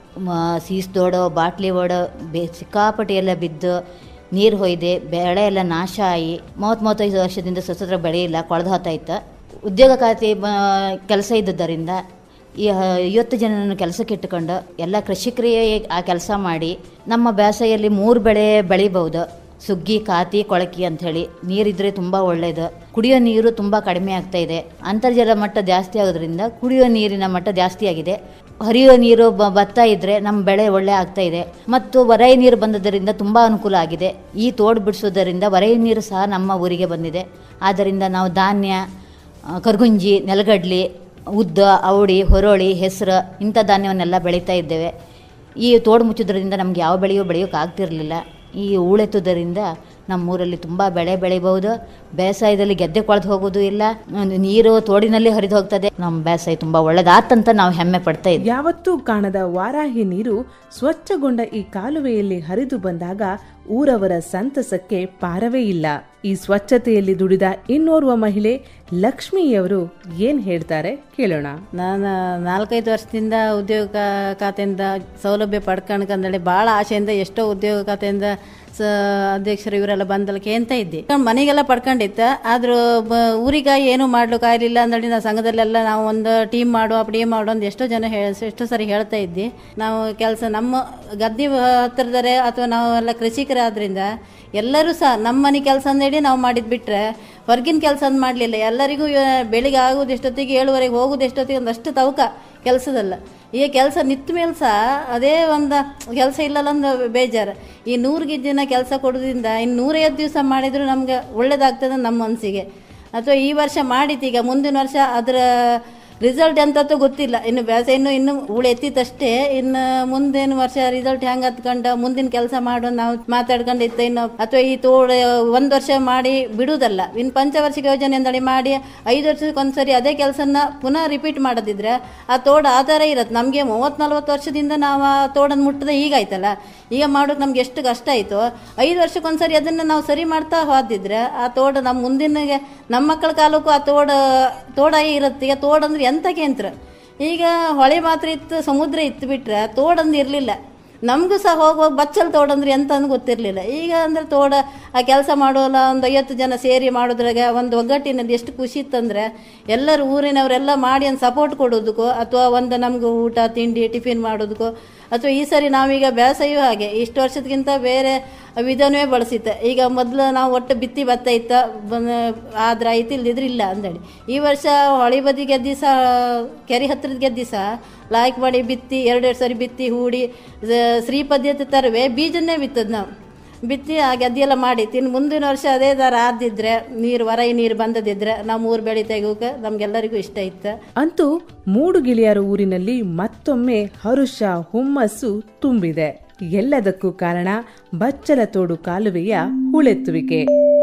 F: ಸೀಸ್ ತೋಡು, ಬಾಟ್ಲಿ ಓಡು ಬೆ ಸಿಕ್ಕಾಪಟ್ಟಿ ಎಲ್ಲ ಬಿದ್ದು ನೀರು ಹೊಯ್ದೆ, ಬೆಳೆ ಎಲ್ಲ ನಾಶ ಆಗಿ ಮೂವತ್ತು ಮೂವತ್ತೈದು ವರ್ಷದಿಂದ ಸ್ವತಂತ್ರ ಬೆಳೆ ಇಲ್ಲ, ಕೊಳೆದು ಹೋಗ್ತಾಯಿತ್ತು. ಉದ್ಯೋಗ ಖಾತೆ ಕೆಲಸ ಇದ್ದುದರಿಂದ ಈ ಐವತ್ತು ಜನರನ್ನು ಕೆಲಸಕ್ಕೆ ಇಟ್ಟುಕೊಂಡು ಎಲ್ಲ ಕೃಷಿಕರಿಗೆ ಆ ಕೆಲಸ ಮಾಡಿ ನಮ್ಮ ಬೇಸಾಯಲ್ಲಿ ಮೂರು ಬೆಳೆ ಬೆಳಿಬಹುದು. ಸುಗ್ಗಿ, ಕಾತಿ, ಕೊಳಕಿ ಅಂಥೇಳಿ ನೀರಿದ್ರೆ ತುಂಬ ಒಳ್ಳೆಯದು. ಕುಡಿಯೋ ನೀರು ತುಂಬ ಕಡಿಮೆ ಆಗ್ತಾ ಇದೆ. ಅಂತರ್ಜಲ ಮಟ್ಟ ಜಾಸ್ತಿ ಆಗೋದ್ರಿಂದ ಕುಡಿಯೋ ನೀರಿನ ಮಟ್ಟ ಜಾಸ್ತಿ ಆಗಿದೆ. ಹರಿಯೋ ನೀರು ಬರ್ತಾ ಇದ್ದರೆ ನಮ್ಮ ಬೆಳೆ ಒಳ್ಳೆ ಆಗ್ತಾ ಇದೆ. ಮತ್ತು ಹೊರೆಯ ನೀರು ಬಂದದರಿಂದ ತುಂಬ ಅನುಕೂಲ ಆಗಿದೆ. ಈ ತೋಡು ಬಿಡಿಸೋದರಿಂದ ಹೊರೆಯ ನೀರು ಸಹ ನಮ್ಮ ಊರಿಗೆ ಬಂದಿದೆ. ಆದ್ದರಿಂದ ನಾವು ಧಾನ್ಯ, ಕರ್ಗುಂಜಿ, ನೆಲಗಡ್ಲಿ, ಉದ್ದ, ಅವಳಿ, ಹೊರೋಳಿ, ಹೆಸರು ಇಂಥ ಧಾನ್ಯವನ್ನೆಲ್ಲ ಬೆಳೀತಾ ಇದ್ದೇವೆ. ಈ ತೋಡು ಮುಚ್ಚೋದ್ರಿಂದ ನಮ್ಗೆ ಯಾವ ಬೆಳೆಯೂ ಬೆಳೆಯೋಕೆ ಆಗ್ತಿರಲಿಲ್ಲ. ಈ ಹೂಳೆತ್ತುವುದರಿಂದ ನಮ್ಮೂರಲ್ಲಿ ತುಂಬ ಬೆಳೆ ಬೆಳಿಬಹುದು. ಬೇಸಾಯದಲ್ಲಿ ಗೆದ್ದೆ ಕೊಳೆದು ಹೋಗೋದು ಇಲ್ಲ, ನೀರು ತೋಡಿನಲ್ಲಿ ಹರಿದು ಹೋಗ್ತದೆ. ನಮ್ಮ ಬೇಸಾಯ ತುಂಬ ಒಳ್ಳೆದಾತಂತ ನಾವು ಹೆಮ್ಮೆ ಪಡ್ತಾ ಇದ್ದೀವಿ.
B: ಯಾವತ್ತೂ ಕಾಣದ ವಾರಾಹಿ ನೀರು ಸ್ವಚ್ಛಗೊಂಡ ಈ ಕಾಲುವೆಯಲ್ಲಿ ಹರಿದು ಬಂದಾಗ ಊರವರ ಸಂತಸಕ್ಕೆ ಪಾರವೇ ಇಲ್ಲ. ಈ ಸ್ವಚ್ಛತೆಯಲ್ಲಿ ದುಡಿದ ಇನ್ನೋರ್ವ ಮಹಿಳೆ ಲಕ್ಷ್ಮಿಯವರು ಏನ್ ಹೇಳ್ತಾರೆ ಕೇಳೋಣ.
G: ನಾನು ನಾಲ್ಕೈದು ವರ್ಷದಿಂದ ಉದ್ಯೋಗ ಖಾತೆಯಿಂದ ಸೌಲಭ್ಯ ಪಡ್ಕೊಂಡ್ಕಂದೇಳಿ ಭಾಳ ಆಸೆಯಿಂದ ಎಷ್ಟೋ ಉದ್ಯೋಗ ಖಾತೆಯಿಂದ ಸ ಅಧ್ಯಕ್ಷರು ಇವರೆಲ್ಲ ಬಂದಲಿಕ್ಕೆ ಅಂತ ಇದ್ದೆ. ಮನೆಗೆಲ್ಲ ಪಡ್ಕೊಂಡಿತ್ತು. ಆದರೂ ಊರಿಗಾಗಿ ಏನೂ ಮಾಡ್ಲಿಕ್ಕೆ ಆಗಲಿಲ್ಲ ಅಂದೇಳಿ ನಾವು ಸಂಘದಲ್ಲೆಲ್ಲ ನಾವು ಒಂದು ಟೀಮ್ ಮಾಡು ಅಪ್ಡಿ ಮಾಡು ಅಂತ ಎಷ್ಟೋ ಜನ ಹೇಳ ಎಷ್ಟೋ ಸರಿ ಹೇಳ್ತಾ ಇದ್ದಿ. ನಾವು ಕೆಲಸ ನಮ್ಮ ಗದ್ದೆ ಹತ್ತಿರದರೆ ಅಥವಾ ನಾವೆಲ್ಲ ಕೃಷಿಕರಾದ್ರಿಂದ ಎಲ್ಲರೂ ಸಹ ನಮ್ಮ ಮನೆ ಕೆಲಸ ಅಂದೇಳಿ ನಾವು ಮಾಡಿದ್ ಬಿಟ್ರೆ ಹೊರಗಿನ ಕೆಲಸ ಅಂತ ಮಾಡಲಿಲ್ಲ. ಎಲ್ಲರಿಗೂ ಬೆಳಿಗ್ಗೆ ಆಗೋದು ಎಷ್ಟೊತ್ತಿಗೆ ಏಳುವರೆಗೆ ಹೋಗೋದು ಎಷ್ಟೊತ್ತಿಗೆ ಒಂದಷ್ಟು ತವಕ ಕೆಲಸದಲ್ಲ. ಈಗ ಕೆಲಸ ನಿಂತ ಮೇಲೆ ಸಹ ಅದೇ ಒಂದು ಕೆಲಸ ಇಲ್ಲಲ್ಲ ಅಂದ್ರೆ ಬೇಜಾರು. ಈ ನೂರಿಗೆ ದಿನ ಕೆಲಸ ಕೊಡೋದ್ರಿಂದ ಇನ್ನು ನೂರೈವತ್ತು ದಿವಸ ಮಾಡಿದ್ರು ನಮ್ಗೆ ಒಳ್ಳೇದಾಗ್ತದೆ ನಮ್ಮ ಮನಸ್ಸಿಗೆ. ಅಥವಾ ಈ ವರ್ಷ ಮಾಡಿತ್ತು, ಈಗ ಮುಂದಿನ ವರ್ಷ ಅದರ ರಿಸಲ್ಟ್ ಎಂತೂ ಗೊತ್ತಿಲ್ಲ. ಇನ್ನು ಬೇಸಾಯ ಇನ್ನು ಇನ್ನು ಹೂಳು ಎತ್ತಿತ್ತಷ್ಟೇ. ಇನ್ನು ಮುಂದಿನ ವರ್ಷ ರಿಸಲ್ಟ್ ಹೆಂಗೆ ಹತ್ಕೊಂಡು ಮುಂದಿನ ಕೆಲಸ ಮಾಡೋ ನಾವು ಮಾತಾಡ್ಕೊಂಡಿತ್ತು. ಇನ್ನು ಅಥವಾ ಈ ತೋಡು ಒಂದು ವರ್ಷ ಮಾಡಿ ಬಿಡುವುದಲ್ಲ, ಇನ್ನು ಪಂಚವಾರ್ಷಿಕ ಯೋಜನೆ ಅಂದಳಿ ಮಾಡಿ ಐದು ವರ್ಷಕ್ಕೊಂದ್ಸರಿ ಅದೇ ಕೆಲಸನ ಪುನಃ ರಿಪೀಟ್ ಮಾಡೋದಿದ್ರೆ ಆ ತೋಡು ಆಧಾರ ಇರುತ್ತೆ. ನಮಗೆ ಮೂವತ್ತು ನಲ್ವತ್ತು ವರ್ಷದಿಂದ ನಾವು ಆ ತೋಡನ್ನು ಮುಟ್ಟದೆ ಹೀಗಾಯ್ತಲ್ಲ, ಈಗ ಮಾಡೋಕೆ ನಮ್ಗೆ ಎಷ್ಟು ಕಷ್ಟ ಆಯಿತು. ಐದು ವರ್ಷಕ್ಕೊಂದ್ಸರಿ ಅದನ್ನು ನಾವು ಸರಿ ಮಾಡ್ತಾ ಹೋದಿದ್ರೆ ಆ ತೋಡು ನಮ್ಮ ಮುಂದಿನ ನಮ್ಮ ಮಕ್ಕಳ ಕಾಲಕ್ಕೂ ಆ ತೋಡು ತೋಡಾಗಿ ಇರುತ್ತೆ. ಈಗ ತೋಡಂದ್ರೆ ಎಂತ ಕೇಂದ್ರ. ಈಗ ಹೊಳೆ ಮಾತ್ರ ಇತ್ತು, ಸಮುದ್ರ ಇತ್ತು ಬಿಟ್ರೆ ತೋಡಂದು ಇರಲಿಲ್ಲ. ನಮಗೂ ಸಹ ಹೋಗುವಾಗ ಬಚ್ಚಲ್ ತೋಡಂದ್ರೆ ಎಂತ ಅಂದು ಗೊತ್ತಿರಲಿಲ್ಲ. ಈಗ ಅಂದರೆ ತೋಡ ಆ ಕೆಲಸ ಮಾಡೋಲ್ಲ ಒಂದು ಐವತ್ತು ಜನ ಸೇರಿ ಮಾಡೋದ್ರಾಗ ಒಂದು ಒಗ್ಗಟ್ಟಿನಲ್ಲಿ ಎಷ್ಟು ಖುಷಿ ಇತ್ತಂದರೆ ಎಲ್ಲರೂ ಊರಿನವರೆಲ್ಲ ಮಾಡಿ ಒಂದು ಸಪೋರ್ಟ್ ಕೊಡೋದಕ್ಕೋ ಅಥವಾ ಒಂದು ನಮಗೂ ಊಟ ತಿಂಡಿ ಟಿಫಿನ್ ಮಾಡೋದಕ್ಕೋ ಅಥವಾ ಈ ಸರಿ ನಾವೀಗ ಬೇಸಾಯೂ ಹಾಗೆ ಇಷ್ಟು ವರ್ಷದಕ್ಕಿಂತ ಬೇರೆ ವಿಧಾನವೇ ಬಳಸಿತ್ತೆ. ಈಗ ಮೊದಲು ನಾವು ಒಟ್ಟು ಬಿತ್ತಿ ಭತ್ತ ಇತ್ತ ಆದ್ರೆ ಆಯ್ತು, ಇಲ್ದಿದ್ರೆ ಇಲ್ಲ ಅಂದೇಳಿ ಈ ವರ್ಷ ಹೊಳೆ ಬದಿ ಗೆದ್ದಿ ಸಹ ಕೆರೆ ಹತ್ತಿರದ ಗೆದ್ದಿ ಸಹ ಲಾಯ್ಕ್ ಮಾಡಿ ಬಿತ್ತಿ ಎರಡೆರಡು ಸರಿ ಬಿತ್ತಿ ಹೂಡಿ ಶ್ರೀ ಪದ್ಧತಿ ತರವೇ ಬೀಜನ್ನೇ ಬಿತ್ತದ್ ನಾವು ಬಿತ್ತಿ ಆ ಗದ್ದೆಲ್ಲ ಮಾಡಿ ತಿನ್ನು ಮುಂದಿನ ವರ್ಷ ಅದೇ ಥರ ಆದಿದ್ರೆ ನೀರು ಹೊರೈ ನೀರು ಬಂದದಿದ್ರೆ ನಾವು ಮೂರು ಬೆಳೆ ತೆಗೋಕೆ ನಮ್ಗೆಲ್ಲರಿಗೂ ಇಷ್ಟ ಇತ್ತು.
B: ಅಂತೂ ಮೂಡುಗಿಳಿಯರ ಊರಿನಲ್ಲಿ ಮತ್ತೊಮ್ಮೆ ಹರುಷ ಹುಮ್ಮಸ್ಸು ತುಂಬಿದೆ. ಎಲ್ಲದಕ್ಕೂ ಕಾರಣ ಬಚ್ಚಲತೋಡು ಕಾಲುವೆಯ ಹೂಳೆತ್ತುವಿಕೆ.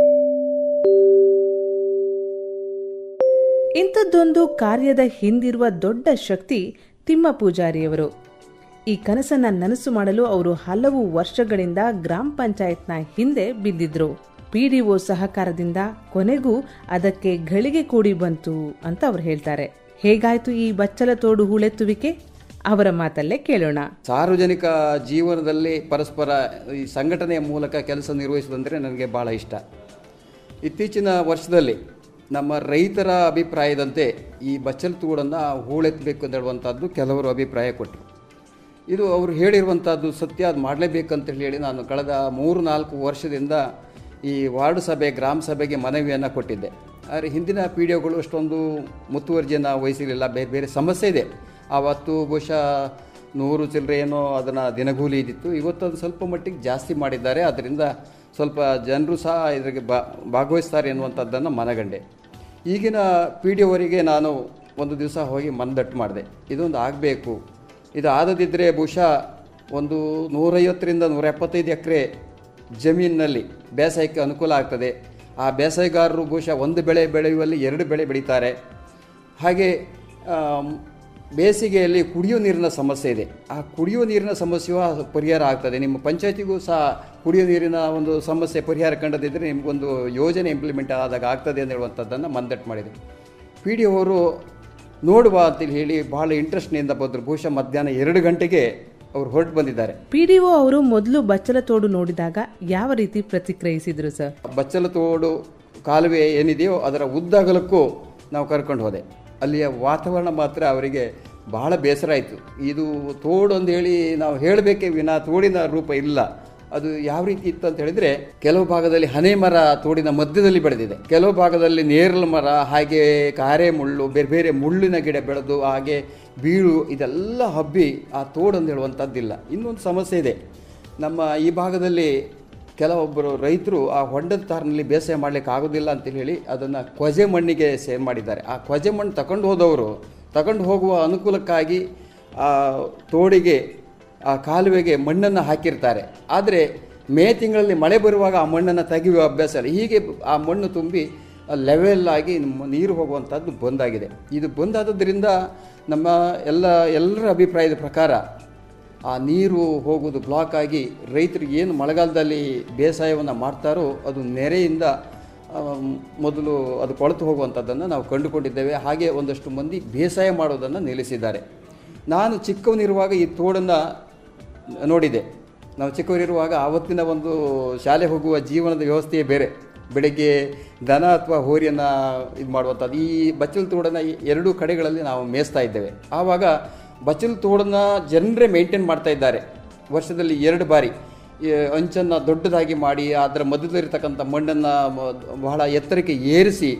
B: ಇಂಥದ್ದೊಂದು ಕಾರ್ಯದ ಹಿಂದಿರುವ ದೊಡ್ಡ ಶಕ್ತಿ ತಿಮ್ಮ ಪೂಜಾರಿಯವರು. ಈ ಕನಸನ್ನ ನನಸು ಮಾಡಲು ಅವರು ಹಲವು ವರ್ಷಗಳಿಂದ ಗ್ರಾಮ ಪಂಚಾಯತ್ನ ಹಿಂದೆ ಬಿದ್ದಿದ್ರು. ಪಿಡಿಒ ಸಹಕಾರದಿಂದ ಕೊನೆಗೂ ಅದಕ್ಕೆ ಗಳಿಗೆ ಕೂಡಿ ಬಂತು ಅಂತ ಅವ್ರು ಹೇಳ್ತಾರೆ. ಹೇಗಾಯ್ತು ಈ ಬಚ್ಚಲತೋಡು ಹೂಳೆತ್ತುವಿಕೆ? ಅವರ ಮಾತಲ್ಲೇ ಕೇಳೋಣ.
H: ಸಾರ್ವಜನಿಕ ಜೀವನದಲ್ಲಿ ಪರಸ್ಪರ ಈ ಸಂಘಟನೆಯ ಮೂಲಕ ಕೆಲಸ ನಿರ್ವಹಿಸುವುದಂದರೆ ನನಗೆ ಭಾಳ ಇಷ್ಟ. ಇತ್ತೀಚಿನ ವರ್ಷದಲ್ಲಿ ನಮ್ಮ ರೈತರ ಅಭಿಪ್ರಾಯದಂತೆ ಈ ಬಚ್ಚಲತೂಡನ್ನು ಹೂಳೆತ್ತಬೇಕು ಅಂತ ಹೇಳುವಂಥದ್ದು ಕೆಲವರು ಅಭಿಪ್ರಾಯ ಕೊಟ್ಟರು. ಇದು ಅವರು ಹೇಳಿರುವಂಥದ್ದು ಸತ್ಯ, ಅದು ಮಾಡಲೇಬೇಕಂತ ಹೇಳಿ ನಾನು ಕಳೆದ ಮೂರು ನಾಲ್ಕು ವರ್ಷದಿಂದ ಈ ವಾರ್ಡ್ ಸಭೆ ಗ್ರಾಮ ಸಭೆಗೆ ಮನವಿಯನ್ನು ಕೊಟ್ಟಿದ್ದೆ. ಆದರೆ ಹಿಂದಿನ ಪಿ ಡಿ ಒಗಳು ಅಷ್ಟೊಂದು ಮುತುವರ್ಜಿಯನ್ನು ವಹಿಸಿರಲಿಲ್ಲ, ಬೇರೆ ಬೇರೆ ಸಮಸ್ಯೆ ಇದೆ. ಆವತ್ತು ಬಹುಶಃ ನೂರು ಚಿಲ್ಲರೆ ಏನೋ ಅದನ್ನು ದಿನಗೂಲಿ ಇದ್ದಿತ್ತು. ಇವತ್ತು ಅದು ಸ್ವಲ್ಪ ಮಟ್ಟಿಗೆ ಜಾಸ್ತಿ ಮಾಡಿದ್ದಾರೆ. ಅದರಿಂದ ಸ್ವಲ್ಪ ಜನರು ಸಹ ಇದರಿಗೆ ಬಾ ಭಾಗವಹಿಸ್ತಾರೆ ಎನ್ನುವಂಥದ್ದನ್ನು ಮನಗಂಡೆ. ಈಗಿನ ಪಿ ಡಿ ಅವರಿಗೆ ನಾನು ಒಂದು ದಿವಸ ಹೋಗಿ ಮನದಟ್ಟು ಮಾಡಿದೆ, ಇದೊಂದು ಆಗಬೇಕು, ಇದು ಆದದಿದ್ದರೆ ಬಹುಶಃ ಒಂದು ನೂರೈವತ್ತರಿಂದ ನೂರ ಎಪ್ಪತ್ತೈದು ಎಕರೆ ಜಮೀನಿನಲ್ಲಿ ಬೇಸಾಯಕ್ಕೆ ಅನುಕೂಲ ಆಗ್ತದೆ. ಆ ಬೇಸಾಯಗಾರರು ಬಹುಶಃ ಒಂದು ಬೆಳೆ ಬೆಳೆಯುವಲ್ಲಿ ಎರಡು ಬೆಳೆ ಬೆಳೀತಾರೆ. ಹಾಗೆ ಬೇಸಿಗೆಯಲ್ಲಿ ಕುಡಿಯೋ ನೀರಿನ ಸಮಸ್ಯೆ ಇದೆ, ಆ ಕುಡಿಯೋ ನೀರಿನ ಸಮಸ್ಯೆಯು ಪರಿಹಾರ ಆಗ್ತದೆ. ನಿಮ್ಮ ಪಂಚಾಯತಿಗೂ ಸಹ ಕುಡಿಯೋ ನೀರಿನ ಒಂದು ಸಮಸ್ಯೆ ಪರಿಹಾರ ಕಂಡದಿದ್ದರೆ ನಿಮಗೊಂದು ಯೋಜನೆ ಇಂಪ್ಲಿಮೆಂಟ್ ಆದಾಗ ಆಗ್ತದೆ ಅಂತ ಹೇಳುವಂಥದ್ದನ್ನು ಮಂದಟ್ಟು ಮಾಡಿದೆ. ಪಿ ಡಿ ಅವರು ನೋಡುವ ಅಂತೇಳಿ ಹೇಳಿ ಭಾಳ ಇಂಟ್ರೆಸ್ಟ್ನಿಂದ ಬಂದರು. ಬಹುಶಃ ಮಧ್ಯಾಹ್ನ ಎರಡು ಗಂಟೆಗೆ ಅವರು ಹೊರಟು ಬಂದಿದ್ದಾರೆ.
B: ಪಿ ಡಿ ಒ ಅವರು ಮೊದಲು ಬಚ್ಚಲತೋಡು ನೋಡಿದಾಗ ಯಾವ ರೀತಿ ಪ್ರತಿಕ್ರಿಯಿಸಿದ್ರು ಸರ್?
H: ಬಚ್ಚಲತೋಡು ಕಾಲುವೆ ಏನಿದೆಯೋ ಅದರ ಉದ್ದಗಲಕ್ಕೂ ನಾವು ಕರ್ಕೊಂಡು ಹೋದೆ. ಅಲ್ಲಿಯ ವಾತಾವರಣ ಮಾತ್ರ ಅವರಿಗೆ ಬಹಳ ಬೇಸರ ಆಯಿತು. ಇದು ತೋಡು ಅಂತ ಹೇಳಿ ನಾವು ಹೇಳಬೇಕೇ ವಿನಾ ತೋಡಿನ ರೂಪ ಇಲ್ಲ. ಅದು ಯಾವ ರೀತಿ ಇತ್ತು ಅಂತ ಹೇಳಿದರೆ, ಕೆಲವು ಭಾಗದಲ್ಲಿ ಹನೆ ಮರ ತೋಡಿನ ಮಧ್ಯದಲ್ಲಿ ಬೆಳೆದಿದೆ, ಕೆಲವು ಭಾಗದಲ್ಲಿ ನೇರಳು ಮರ, ಹಾಗೆ ಕಾರೆ ಮುಳ್ಳು, ಬೇರೆ ಬೇರೆ ಮುಳ್ಳಿನ ಗಿಡ ಬೆಳೆದು ಹಾಗೆ ಬೀಳು ಇದೆಲ್ಲ ಹಬ್ಬಿ ಆ ತೋಡು ಅಂತ ಹೇಳುವಂಥದ್ದಿಲ್ಲ. ಇನ್ನೊಂದು ಸಮಸ್ಯೆ ಇದೆ, ನಮ್ಮ ಈ ಭಾಗದಲ್ಲಿ ಕೆಲವೊಬ್ಬರು ರೈತರು ಆ ಹೊಂಡದ ತಾರಿನಲ್ಲಿ ಬೇಸಾಯ ಮಾಡಲಿಕ್ಕೆ ಆಗೋದಿಲ್ಲ ಅಂತೇಳಿ ಹೇಳಿ ಅದನ್ನು ಕೊಜೆ ಮಣ್ಣಿಗೆ ಸೇವ್ ಮಾಡಿದ್ದಾರೆ. ಆ ಕೊಜೆ ಮಣ್ಣು ತಗೊಂಡು ಹೋದವರು ತಗೊಂಡು ಹೋಗುವ ಅನುಕೂಲಕ್ಕಾಗಿ ಆ ತೋಡಿಗೆ ಆ ಕಾಲುವೆಗೆ ಮಣ್ಣನ್ನು ಹಾಕಿರ್ತಾರೆ. ಆದರೆ ಮೇ ತಿಂಗಳಲ್ಲಿ ಮಳೆ ಬರುವಾಗ ಆ ಮಣ್ಣನ್ನು ತೆಗೆಯುವ ಅಭ್ಯಾಸ ಇಲ್ಲ. ಹೀಗೆ ಆ ಮಣ್ಣು ತುಂಬಿ ಲೆವೆಲ್ ಆಗಿ ನೀರು ಹೋಗುವಂಥದ್ದು ಬಂದಾಗಿದೆ. ಇದು ಬಂದಾದದ್ರಿಂದ ನಮ್ಮ ಎಲ್ಲ ಎಲ್ಲರ ಅಭಿಪ್ರಾಯದ ಪ್ರಕಾರ ಆ ನೀರು ಹೋಗೋದು ಬ್ಲಾಕ್ ಆಗಿ ರೈತರಿಗೆ ಏನು ಮಳೆಗಾಲದಲ್ಲಿ ಬೇಸಾಯವನ್ನು ಮಾಡ್ತಾರೋ ಅದು ನೆರೆಯಿಂದ ಮೊದಲು ಅದು ಕೊಳೆತು ಹೋಗುವಂಥದ್ದನ್ನು ನಾವು ಕಂಡುಕೊಂಡಿದ್ದೇವೆ. ಹಾಗೆ ಒಂದಷ್ಟು ಮಂದಿ ಬೇಸಾಯ ಮಾಡೋದನ್ನು ನಿಲ್ಲಿಸಿದ್ದಾರೆ. ನಾನು ಚಿಕ್ಕವನಿರುವಾಗ ಈ ತೋಡನ್ನು ನೋಡಿದೆ. ನಾವು ಚಿಕ್ಕವರಿರುವಾಗ ಆವತ್ತಿನ ಒಂದು ಶಾಲೆ ಹೋಗುವ ಜೀವನದ ವ್ಯವಸ್ಥೆಯೇ ಬೇರೆ. ಬೆಳಗ್ಗೆ ದನ ಅಥವಾ ಹೋರಿಯನ್ನು ಇದು ಮಾಡುವಂಥದ್ದು. ಈ ಬಚ್ಚಲ ತೋಡನ್ನು ಎರಡೂ ಕಡೆಗಳಲ್ಲಿ ನಾವು ಮೇಯಿಸ್ತಾ ಇದ್ದೇವೆ. ಆವಾಗ ಬಚ್ಚಲ ತೋಡನ್ನು ಜನರೇ ಮೇಂಟೈನ್ ಮಾಡ್ತಾ ಇದ್ದಾರೆ. ವರ್ಷದಲ್ಲಿ ಎರಡು ಬಾರಿ ಅಂಚನ್ನು ದೊಡ್ಡದಾಗಿ ಮಾಡಿ ಅದರ ಮಧ್ಯದಲ್ಲಿರ್ತಕ್ಕಂಥ ಮಣ್ಣನ್ನು ಬಹಳ ಎತ್ತರಕ್ಕೆ ಏರಿಸಿ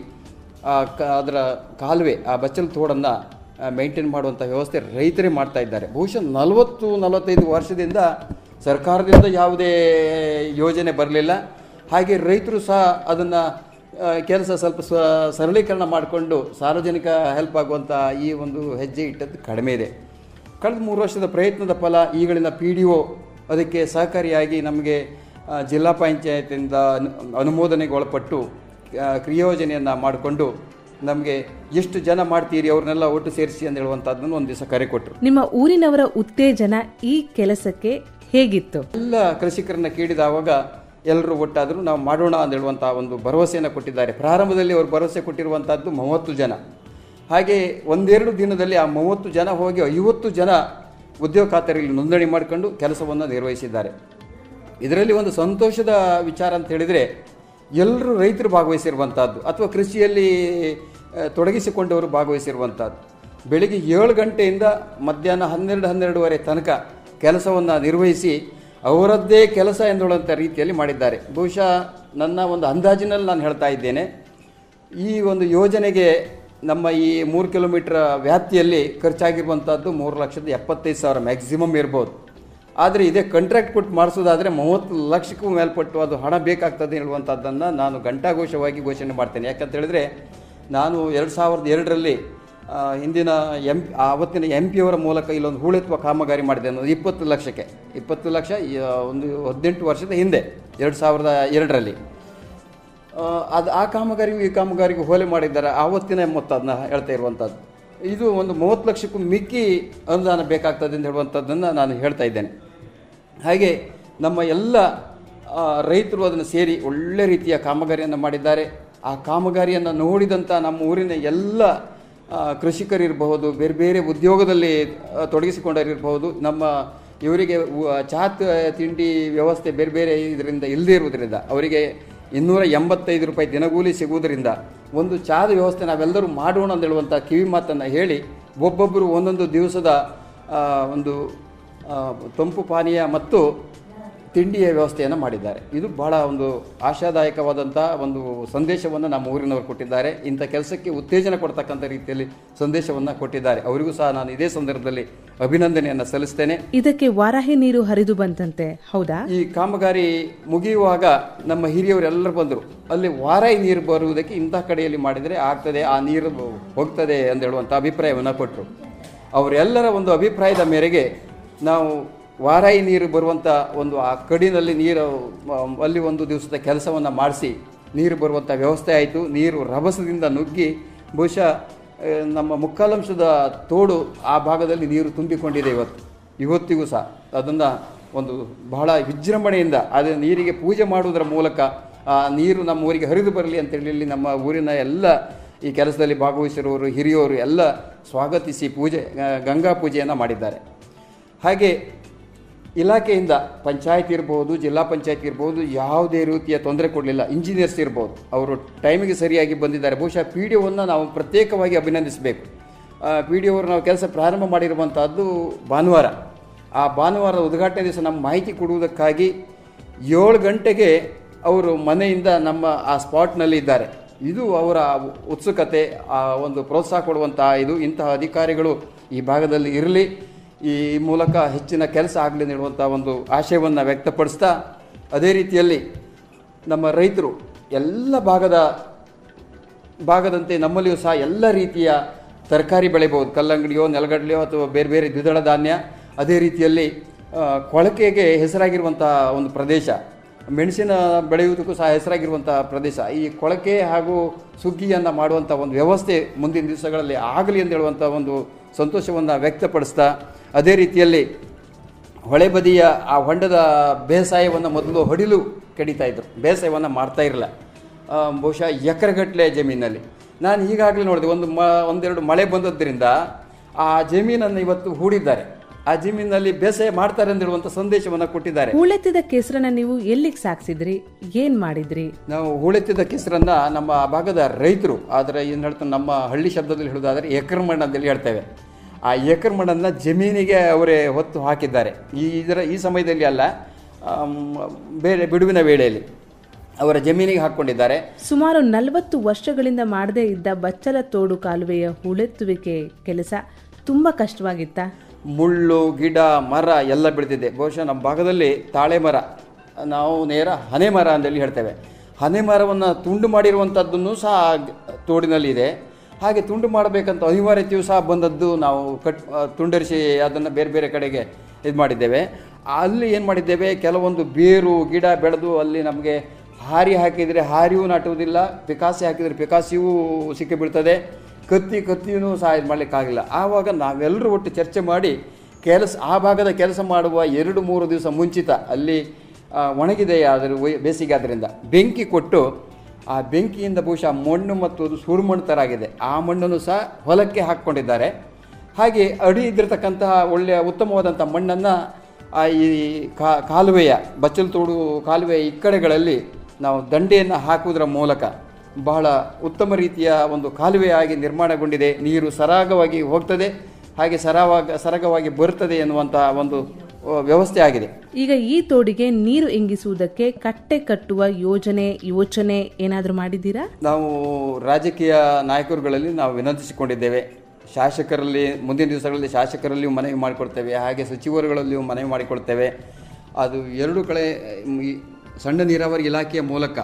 H: ಅದರ ಕಾಲುವೆ ಆ ಬಚ್ಚಲ ತೋಡನ್ನು ಮೇಂಟೈನ್ ಮಾಡುವಂಥ ವ್ಯವಸ್ಥೆ ರೈತರೇ ಮಾಡ್ತಾ ಇದ್ದಾರೆ. ಬಹುಶಃ ನಲವತ್ತು ನಲವತ್ತೈದು ವರ್ಷದಿಂದ ಸರ್ಕಾರದಿಂದ ಯಾವುದೇ ಯೋಜನೆ ಬರಲಿಲ್ಲ. ಹಾಗೆ ರೈತರು ಸಹ ಅದನ್ನು ಕೆಲಸ ಸ್ವಲ್ಪ ಸ್ವ ಸರಳೀಕರಣ ಮಾಡಿಕೊಂಡು ಸಾರ್ವಜನಿಕ ಹೆಲ್ಪ್ ಆಗುವಂಥ ಈ ಒಂದು ಹೆಜ್ಜೆ ಇಟ್ಟದ್ದು ಕಡಿಮೆ ಇದೆ. ಕಳೆದ ಮೂರು ವರ್ಷದ ಪ್ರಯತ್ನದ ಫಲ ಈಗಳಿನ ಪಿ ಡಿ ಒ ಅದಕ್ಕೆ ಸಹಕಾರಿಯಾಗಿ ನಮಗೆ ಜಿಲ್ಲಾ ಪಂಚಾಯತಿಂದ ಅನುಮೋದನೆಗೆ ಒಳಪಟ್ಟು ಕ್ರಿಯೋಜನೆಯನ್ನು ಮಾಡಿಕೊಂಡು ನಮಗೆ ಎಷ್ಟು ಜನ ಮಾಡ್ತೀರಿ ಅವ್ರನ್ನೆಲ್ಲ ಒಟ್ಟು ಸೇರಿಸಿ ಅಂತ ಹೇಳುವಂಥದ್ದನ್ನು ಒಂದು ದಿವಸ ಕರೆ ಕೊಟ್ಟರು.
B: ನಿಮ್ಮ ಊರಿನವರ ಉತ್ತೇಜನ ಈ ಕೆಲಸಕ್ಕೆ ಹೇಗಿತ್ತು?
H: ಎಲ್ಲ ಕೃಷಿಕರನ್ನ ಕೇಳಿದವಾಗ ಎಲ್ಲರೂ ಒಟ್ಟಾದರೂ ನಾವು ಮಾಡೋಣ ಅಂತ ಹೇಳುವಂಥ ಒಂದು ಭರವಸೆಯನ್ನು ಕೊಟ್ಟಿದ್ದಾರೆ. ಪ್ರಾರಂಭದಲ್ಲಿ ಅವರು ಭರವಸೆ ಕೊಟ್ಟಿರುವಂಥದ್ದು ಮೂವತ್ತು ಜನ. ಹಾಗೆ ಒಂದೆರಡು ದಿನದಲ್ಲಿ ಆ ಮೂವತ್ತು ಜನ ಹೋಗಿ ಐವತ್ತು ಜನ ಉದ್ಯೋಗ ಖಾತರಿಯಲ್ಲಿ ನೋಂದಣಿ ಮಾಡಿಕೊಂಡು ಕೆಲಸವನ್ನು ನಿರ್ವಹಿಸಿದ್ದಾರೆ. ಇದರಲ್ಲಿ ಒಂದು ಸಂತೋಷದ ವಿಚಾರ ಅಂತ ಹೇಳಿದರೆ, ಎಲ್ಲರೂ ರೈತರು ಭಾಗವಹಿಸಿರುವಂಥದ್ದು ಅಥವಾ ಕೃಷಿಯಲ್ಲಿ ತೊಡಗಿಸಿಕೊಂಡವರು ಭಾಗವಹಿಸಿರುವಂಥದ್ದು. ಬೆಳಿಗ್ಗೆ ಏಳು ಗಂಟೆಯಿಂದ ಮಧ್ಯಾಹ್ನ ಹನ್ನೆರಡು ಹನ್ನೆರಡುವರೆ ತನಕ ಕೆಲಸವನ್ನು ನಿರ್ವಹಿಸಿ ಅವರದ್ದೇ ಕೆಲಸ ಎಂದುಕೊಳ್ಳುವಂಥ ರೀತಿಯಲ್ಲಿ ಮಾಡಿದ್ದಾರೆ. ಬಹುಶಃ ನನ್ನ ಒಂದು ಅಂದಾಜಿನಲ್ಲಿ ನಾನು ಹೇಳ್ತಾ ಇದ್ದೇನೆ, ಈ ಒಂದು ಯೋಜನೆಗೆ ನಮ್ಮ ಈ ಮೂರು ಕಿಲೋಮೀಟರ್ ವ್ಯಾಪ್ತಿಯಲ್ಲಿ ಖರ್ಚಾಗಿರುವಂಥದ್ದು ಮೂರು ಲಕ್ಷದ ಎಪ್ಪತ್ತೈದು ಸಾವಿರ ಮ್ಯಾಕ್ಸಿಮಮ್ ಇರ್ಬೋದು. ಆದರೆ ಇದೇ ಕಾಂಟ್ರಾಕ್ಟ್ ಕೊಟ್ಟು ಮಾಡಿಸೋದಾದರೆ ಮೂವತ್ತು ಲಕ್ಷಕ್ಕೂ ಮೇಲ್ಪಟ್ಟು ಅದು ಹಣ ಬೇಕಾಗ್ತದೆ ಹೇಳುವಂಥದ್ದನ್ನು ನಾನು ಘಂಟಾಘೋಷವಾಗಿ ಘೋಷಣೆ ಮಾಡ್ತೇನೆ. ಯಾಕಂತ ಹೇಳಿದ್ರೆ ನಾನು ಎರಡು ಸಾವಿರದ ಎರಡರಲ್ಲಿ ಹಿಂದಿನ ಎಂ ಆವತ್ತಿನ ಎಂ ಪಿಯವರ ಮೂಲಕ ಇಲ್ಲೊಂದು ಹೂಳೆತ್ತುವ ಕಾಮಗಾರಿ ಮಾಡಿದೆ ಅನ್ನೋದು ಇಪ್ಪತ್ತು ಲಕ್ಷಕ್ಕೆ ಇಪ್ಪತ್ತು ಲಕ್ಷ ಒಂದು ಹದಿನೆಂಟು ವರ್ಷದ ಹಿಂದೆ ಎರಡು ಸಾವಿರದ ಎರಡರಲ್ಲಿ ಅದು ಆ ಕಾಮಗಾರಿಗೂ ಈ ಕಾಮಗಾರಿಗೂ ಹೋಲೆ ಮಾಡಿದ್ದಾರೆ. ಆವತ್ತಿನ ಮೊತ್ತ ಅದನ್ನ ಹೇಳ್ತಾ ಇರುವಂಥದ್ದು. ಇದು ಒಂದು ಮೂವತ್ತು ಲಕ್ಷಕ್ಕೂ ಮಿಕ್ಕಿ ಅನುದಾನ ಬೇಕಾಗ್ತದೆ ಅಂತ ಹೇಳುವಂಥದ್ದನ್ನು ನಾನು ಹೇಳ್ತಾ ಇದ್ದೇನೆ. ಹಾಗೆ ನಮ್ಮ ಎಲ್ಲ ರೈತರು ಅದನ್ನು ಸೇರಿ ಒಳ್ಳೆ ರೀತಿಯ ಕಾಮಗಾರಿಯನ್ನು ಮಾಡಿದ್ದಾರೆ. ಆ ಕಾಮಗಾರಿಯನ್ನು ನೋಡಿದಂಥ ನಮ್ಮ ಊರಿನ ಎಲ್ಲ ಕೃಷಿಕರಿರಬಹುದು, ಬೇರೆ ಬೇರೆ ಉದ್ಯೋಗದಲ್ಲಿ ತೊಡಗಿಸಿಕೊಂಡರಿರಬಹುದು. ನಮ್ಮ ಇವರಿಗೆ ಚಹಾ ತಿಂಡಿ ವ್ಯವಸ್ಥೆ ಬೇರೆ ಬೇರೆ ಇದರಿಂದ ಇಲ್ಲದೇ ಇರುವುದರಿಂದ ಅವರಿಗೆ ಇನ್ನೂರ ಎಂಬತ್ತೈದು ರೂಪಾಯಿ ದಿನಗೂಲಿ ಸಿಗುವುದರಿಂದ ಒಂದು ಚಹಾದ ವ್ಯವಸ್ಥೆ ನಾವೆಲ್ಲರೂ ಮಾಡೋಣ ಅಂತ ಹೇಳುವಂಥ ಕಿವಿ ಮಾತನ್ನು ಹೇಳಿ ಒಬ್ಬೊಬ್ಬರು ಒಂದೊಂದು ದಿವಸದ ಒಂದು ತಂಪು ಪಾನೀಯ ಮತ್ತು ತಿಂಡಿಯ ವ್ಯವಸ್ಥೆಯನ್ನು ಮಾಡಿದ್ದಾರೆ. ಇದು ಬಹಳ ಒಂದು ಆಶಾದಾಯಕವಾದಂಥ ಒಂದು ಸಂದೇಶವನ್ನು ನಮ್ಮ ಊರಿನವರು ಕೊಟ್ಟಿದ್ದಾರೆ. ಇಂಥ ಕೆಲಸಕ್ಕೆ ಉತ್ತೇಜನ ಕೊಡ್ತಕ್ಕಂಥ ರೀತಿಯಲ್ಲಿ ಸಂದೇಶವನ್ನು ಕೊಟ್ಟಿದ್ದಾರೆ. ಅವರಿಗೂ ಸಹ ನಾನು ಇದೇ ಸಂದರ್ಭದಲ್ಲಿ ಅಭಿನಂದನೆಯನ್ನು ಸಲ್ಲಿಸ್ತೇನೆ.
B: ಇದಕ್ಕೆ ವಾರಾಹಿ ನೀರು ಹರಿದು ಬಂತಂತೆ, ಹೌದಾ?
H: ಈ ಕಾಮಗಾರಿ ಮುಗಿಯುವಾಗ ನಮ್ಮ ಹಿರಿಯವರೆಲ್ಲರೂ ಬಂದರು. ಅಲ್ಲಿ ವಾರಾಹಿ ನೀರು ಬರುವುದಕ್ಕೆ ಇಂಥ ಕಡೆಯಲ್ಲಿ ಮಾಡಿದರೆ ಆಗ್ತದೆ, ಆ ನೀರು ಹೋಗ್ತದೆ ಅಂತ ಹೇಳುವಂಥ ಅಭಿಪ್ರಾಯವನ್ನು ಕೊಟ್ಟರು. ಅವರೆಲ್ಲರ ಒಂದು ಅಭಿಪ್ರಾಯದ ಮೇರೆಗೆ ನಾವು ವಾರಾಹಿ ನೀರು ಬರುವಂಥ ಒಂದು ಆ ಕಡಿನಲ್ಲಿ ನೀರು ಅಲ್ಲಿ ಒಂದು ದಿವಸದ ಕೆಲಸವನ್ನು ಮಾಡಿಸಿ ನೀರು ಬರುವಂಥ ವ್ಯವಸ್ಥೆ ಆಯಿತು. ನೀರು ರಭಸದಿಂದ ನುಗ್ಗಿ ಬಹುಶಃ ನಮ್ಮ ಮುಕ್ಕಾಲಂಶದ ತೋಡು ಆ ಭಾಗದಲ್ಲಿ ನೀರು ತುಂಬಿಕೊಂಡಿದೆ. ಇವತ್ತು ಇವತ್ತಿಗೂ ಸಹ ಅದನ್ನು ಒಂದು ಬಹಳ ವಿಜೃಂಭಣೆಯಿಂದ ಅದು ನೀರಿಗೆ ಪೂಜೆ ಮಾಡುವುದರ ಮೂಲಕ ಆ ನೀರು ನಮ್ಮ ಊರಿಗೆ ಹರಿದು ಬರಲಿ ಅಂತೇಳಿ ನಮ್ಮ ಊರಿನ ಎಲ್ಲ ಈ ಕೆಲಸದಲ್ಲಿ ಭಾಗವಹಿಸಿರುವವರು ಹಿರಿಯವರು ಎಲ್ಲ ಸ್ವಾಗತಿಸಿ ಪೂಜೆ ಗಂಗಾ ಪೂಜೆಯನ್ನು ಮಾಡಿದ್ದಾರೆ. ಹಾಗೆ ಇಲಾಖೆಯಿಂದ ಪಂಚಾಯತ್ ಇರ್ಬೋದು, ಜಿಲ್ಲಾ ಪಂಚಾಯತ್ ಇರ್ಬೋದು, ಯಾವುದೇ ರೀತಿಯ ತೊಂದರೆ ಕೊಡಲಿಲ್ಲ. ಇಂಜಿನಿಯರ್ಸ್ ಇರ್ಬೋದು, ಅವರು ಟೈಮಿಗೆ ಸರಿಯಾಗಿ ಬಂದಿದ್ದಾರೆ. ಬಹುಶಃ ಪಿ ಡಿ ಒವನ್ನು ನಾವು ಪ್ರತ್ಯೇಕವಾಗಿ ಅಭಿನಂದಿಸಬೇಕು. ಪಿ ಡಿ ಅವರು ನಾವು ಕೆಲಸ ಪ್ರಾರಂಭ ಮಾಡಿರುವಂಥದ್ದು ಭಾನುವಾರ. ಆ ಭಾನುವಾರದ ಉದ್ಘಾಟನೆ ದಿವಸ ನಮ್ಮ ಮಾಹಿತಿ ಕೊಡುವುದಕ್ಕಾಗಿ ಏಳು ಗಂಟೆಗೆ ಅವರು ಮನೆಯಿಂದ ನಮ್ಮ ಆ ಸ್ಪಾಟ್ನಲ್ಲಿ ಇದ್ದಾರೆ. ಇದು ಅವರ ಉತ್ಸುಕತೆ, ಆ ಒಂದು ಪ್ರೋತ್ಸಾಹ ಕೊಡುವಂಥ ಇದು. ಇಂತಹ ಅಧಿಕಾರಿಗಳು ಈ ಭಾಗದಲ್ಲಿ ಇರಲಿ, ಈ ಮೂಲಕ ಹೆಚ್ಚಿನ ಕೆಲಸ ಆಗಲಿ ನೀಡುವಂಥ ಒಂದು ಆಶಯವನ್ನು ವ್ಯಕ್ತಪಡಿಸ್ತಾ, ಅದೇ ರೀತಿಯಲ್ಲಿ ನಮ್ಮ ರೈತರು ಎಲ್ಲ ಭಾಗದ ಭಾಗದಂತೆ ನಮ್ಮಲ್ಲಿಯೂ ಸಹ ಎಲ್ಲ ರೀತಿಯ ತರಕಾರಿ ಬೆಳೆಯಬಹುದು. ಕಲ್ಲಂಗಡಿಯೋ, ನೆಲಗಡಲೆಯೋ ಅಥವಾ ಬೇರೆ ಬೇರೆ ದ್ವಿದಳ ಧಾನ್ಯ. ಅದೇ ರೀತಿಯಲ್ಲಿ ಕೊಳಕೆಗೆ ಹೆಸರಾಗಿರುವಂಥ ಒಂದು ಪ್ರದೇಶ, ಮೆಣಸಿನ ಬೆಳೆಯುವುದಕ್ಕೂ ಸಹ ಹೆಸರಾಗಿರುವಂಥ ಪ್ರದೇಶ. ಈ ಕೊಳಕೆ ಹಾಗೂ ಸುಗ್ಗಿಯನ್ನು ಮಾಡುವಂಥ ಒಂದು ವ್ಯವಸ್ಥೆ ಮುಂದಿನ ದಿವಸಗಳಲ್ಲಿ ಆಗಲಿ ಅಂತ ಹೇಳುವಂಥ ಒಂದು ಸಂತೋಷವನ್ನು ವ್ಯಕ್ತಪಡಿಸ್ತಾ, ಅದೇ ರೀತಿಯಲ್ಲಿ ಹೊಳೆ ಬದಿಯ ಆ ಹೊಂಡದ ಬೇಸಾಯವನ್ನು ಮೊದಲು ಹೊಡಿಲು ಕಡಿತಾ ಇದ್ದರು, ಬೇಸಾಯವನ್ನು ಮಾಡ್ತಾ ಇರಲಿಲ್ಲ. ಬಹುಶಃ ಎಕರೆಗಟ್ಟಲೆ ಜಮೀನಲ್ಲಿ ನಾನು ಈಗಾಗಲೇ ನೋಡಿದೆ, ಒಂದು ಮ ಒಂದೆರಡು ಮಳೆ ಬಂದದ್ದರಿಂದ ಆ ಜಮೀನನ್ನು ಇವತ್ತು ಹೂಡಿದ್ದಾರೆ. ಆ ಜಮೀನಿನಲ್ಲಿ ಬೇಸಾಯ ಮಾಡ್ತಾರೆ ಅಂತ ಹೇಳುವಂಥ ಸಂದೇಶವನ್ನು ಕೊಟ್ಟಿದ್ದಾರೆ.
B: ಹೂಳೆತ್ತಿದ ಕೆಸರನ್ನ ನೀವು ಎಲ್ಲಿಗೆ ಸಾಗಿಸಿದ್ರಿ, ಏನ್ ಮಾಡಿದ್ರಿ?
H: ನಾವು ಹೂಳೆತ್ತಿದ ಕೆಸರನ್ನ ನಮ್ಮ ಆ ಭಾಗದ ರೈತರು, ಆದರೆ ಏನು ಹೇಳ್ತಾರೆ ನಮ್ಮ ಹಳ್ಳಿ ಶಬ್ದದಲ್ಲಿ ಹೇಳೋದಾದರೆ ಎಕರ್ ಮಣ್ಣು ಅಂತೇಳಿ ಹೇಳ್ತೇವೆ. ಆ ಎಕರ್ ಮಣ್ಣನ್ನು ಜಮೀನಿಗೆ ಅವರೇ ಹೊತ್ತು ಹಾಕಿದ್ದಾರೆ. ಈ ಇದರ ಈ ಸಮಯದಲ್ಲಿ ಅಲ್ಲ, ಬೇರೆ ಬಿಡುವಿನ ವೇಳೆಯಲ್ಲಿ ಅವರ ಜಮೀನಿಗೆ ಹಾಕ್ಕೊಂಡಿದ್ದಾರೆ.
B: ಸುಮಾರು ನಲವತ್ತು ವರ್ಷಗಳಿಂದ ಮಾಡದೇ ಇದ್ದ ಬಚ್ಚಲ ತೋಡು ಕಾಲುವೆಯ ಹೂಳೆತ್ತುವಿಕೆ ಕೆಲಸ ತುಂಬಾ ಕಷ್ಟವಾಗಿತ್ತ?
H: ಮುಳ್ಳು, ಗಿಡ, ಮರ ಎಲ್ಲ ಬೆಳೆದಿದೆ. ಬಹುಶಃ ನಮ್ಮ ಭಾಗದಲ್ಲಿ ತಾಳೆ ಮರ, ನಾವು ನೇರ ಹನೆ ಮರ ಅಂತೇಳಿ ಹೇಳ್ತೇವೆ. ಹನೆ ಮರವನ್ನು ತುಂಡು ಮಾಡಿರುವಂಥದ್ದನ್ನು ಸಹ ತೋಡಿನಲ್ಲಿ ಇದೆ. ಹಾಗೆ ತುಂಡು ಮಾಡಬೇಕಂತ ಅನಿವಾರ್ಯತೆಯೂ ಸಹ ಬಂದದ್ದು. ನಾವು ಕಟ್ ತುಂಡರಿಸಿ ಅದನ್ನು ಬೇರೆ ಬೇರೆ ಕಡೆಗೆ ಇದು ಮಾಡಿದ್ದೇವೆ. ಅಲ್ಲಿ ಏನು ಮಾಡಿದ್ದೇವೆ, ಕೆಲವೊಂದು ಬೇರು ಗಿಡ ಬೆಳೆದು ಅಲ್ಲಿ ನಮಗೆ ಹಾರಿ ಹಾಕಿದರೆ ಹಾರಿಯೂ ನಾಟುವುದಿಲ್ಲ, ಪಿಕಾಸಿ ಹಾಕಿದರೆ ಪಿಕಾಸಿಯೂ ಸಿಕ್ಕಿ ಬೀಳ್ತದೆ, ಕತ್ತಿ ಕತ್ತಿಯೂ ಸಹ ಇದು ಮಾಡಲಿಕ್ಕಾಗಿಲ್ಲ. ಆವಾಗ ನಾವೆಲ್ಲರೂ ಒಟ್ಟು ಚರ್ಚೆ ಮಾಡಿ ಕೆಲಸ ಆ ಭಾಗದ ಕೆಲಸ ಮಾಡುವ ಎರಡು ಮೂರು ದಿವಸ ಮುಂಚಿತ ಅಲ್ಲಿ ಒಣಗಿದೆ ಆದರೂ ಬೇಸಿಗೆ ಆದ್ದರಿಂದ ಬೆಂಕಿ ಕೊಟ್ಟು ಆ ಬೆಂಕಿಯಿಂದ ಬಹುಶಃ ಮಣ್ಣು ಮತ್ತು ಅದು ಸುರುಮಣ್ಣು ಥರ ಆಗಿದೆ, ಆ ಮಣ್ಣನ್ನು ಸಹ ಹೊಲಕ್ಕೆ ಹಾಕ್ಕೊಂಡಿದ್ದಾರೆ. ಹಾಗೆ ಅಡಿ ಇದ್ದಿರತಕ್ಕಂತಹ ಒಳ್ಳೆಯ ಉತ್ತಮವಾದಂಥ ಮಣ್ಣನ್ನು ಈ ಕಾಲುವೆಯ ಬಚ್ಚಲು ತೋಡು ಕಾಲುವೆಯ ಇಕ್ಕಡೆಗಳಲ್ಲಿ ನಾವು ದಂಡೆಯನ್ನು ಹಾಕುವುದರ ಮೂಲಕ ಬಹಳ ಉತ್ತಮ ರೀತಿಯ ಒಂದು ಕಾಲುವೆಯಾಗಿ ನಿರ್ಮಾಣಗೊಂಡಿದೆ. ನೀರು ಸರಾಗವಾಗಿ ಹೋಗ್ತದೆ, ಹಾಗೆ ಸರಾಗ ಸರಾಗವಾಗಿ ಬರುತ್ತದೆ ಎನ್ನುವಂಥ ಒಂದು ವ್ಯವಸ್ಥೆ ಆಗಿದೆ.
B: ಈಗ ಈ ತೋಡಿಗೆ ನೀರು ಇಂಗಿಸುವುದಕ್ಕೆ ಕಟ್ಟೆ ಕಟ್ಟುವ ಯೋಜನೆ ಯೋಚನೆ ಏನಾದರೂ ಮಾಡಿದ್ದೀರಾ?
H: ನಾವು ರಾಜಕೀಯ ನಾಯಕರುಗಳಲ್ಲಿ ನಾವು ವಿನಂತಿಸಿಕೊಂಡಿದ್ದೇವೆ. ಶಾಸಕರಲ್ಲಿ ಮುಂದಿನ ದಿವಸಗಳಲ್ಲಿ ಶಾಸಕರಲ್ಲಿಯೂ ಮನವಿ ಮಾಡಿಕೊಡ್ತೇವೆ, ಹಾಗೆ ಸಚಿವರುಗಳಲ್ಲಿಯೂ ಮನವಿ ಮಾಡಿಕೊಡ್ತೇವೆ. ಅದು ಎರಡು ಕಡೆ ಸಣ್ಣ ನೀರಾವರಿ ಇಲಾಖೆಯ ಮೂಲಕ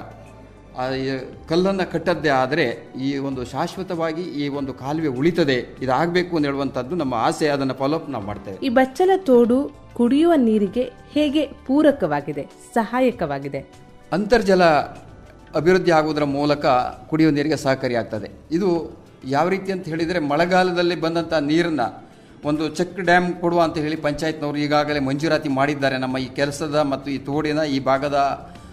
H: ಕಲ್ಲನ್ನು ಕಟ್ಟದ್ದೇ ಆದರೆ ಈ ಒಂದು ಶಾಶ್ವತವಾಗಿ ಈ ಒಂದು ಕಾಲುವೆ ಉಳಿತದೆ, ಇದಾಗಬೇಕು ಅಂತ ಹೇಳುವಂಥದ್ದು ನಮ್ಮ ಆಸೆ. ಅದನ್ನು ಫಾಲೋಅಪ್ ನಾವು ಮಾಡ್ತೇವೆ.
B: ಈ ಬಚ್ಚಲ ತೋಡು ಕುಡಿಯುವ ನೀರಿಗೆ ಹೇಗೆ ಪೂರಕವಾಗಿದೆ, ಸಹಾಯಕವಾಗಿದೆ?
H: ಅಂತರ್ಜಲ ಅಭಿವೃದ್ಧಿ ಆಗುವುದರ ಮೂಲಕ ಕುಡಿಯುವ ನೀರಿಗೆ ಸಹಕಾರಿಯಾಗ್ತದೆ. ಇದು ಯಾವ ರೀತಿ ಅಂತ ಹೇಳಿದರೆ, ಮಳೆಗಾಲದಲ್ಲಿ ಬಂದಂಥ ನೀರನ್ನು ಒಂದು ಚೆಕ್ ಡ್ಯಾಮ್ ಕೊಡುವ ಅಂತ ಹೇಳಿ ಪಂಚಾಯತ್ನವರು ಈಗಾಗಲೇ ಮಂಜೂರಾತಿ ಮಾಡಿದ್ದಾರೆ. ನಮ್ಮ ಈ ಕೆಲಸದ ಮತ್ತು ಈ ತೋಡಿನ ಈ ಭಾಗದ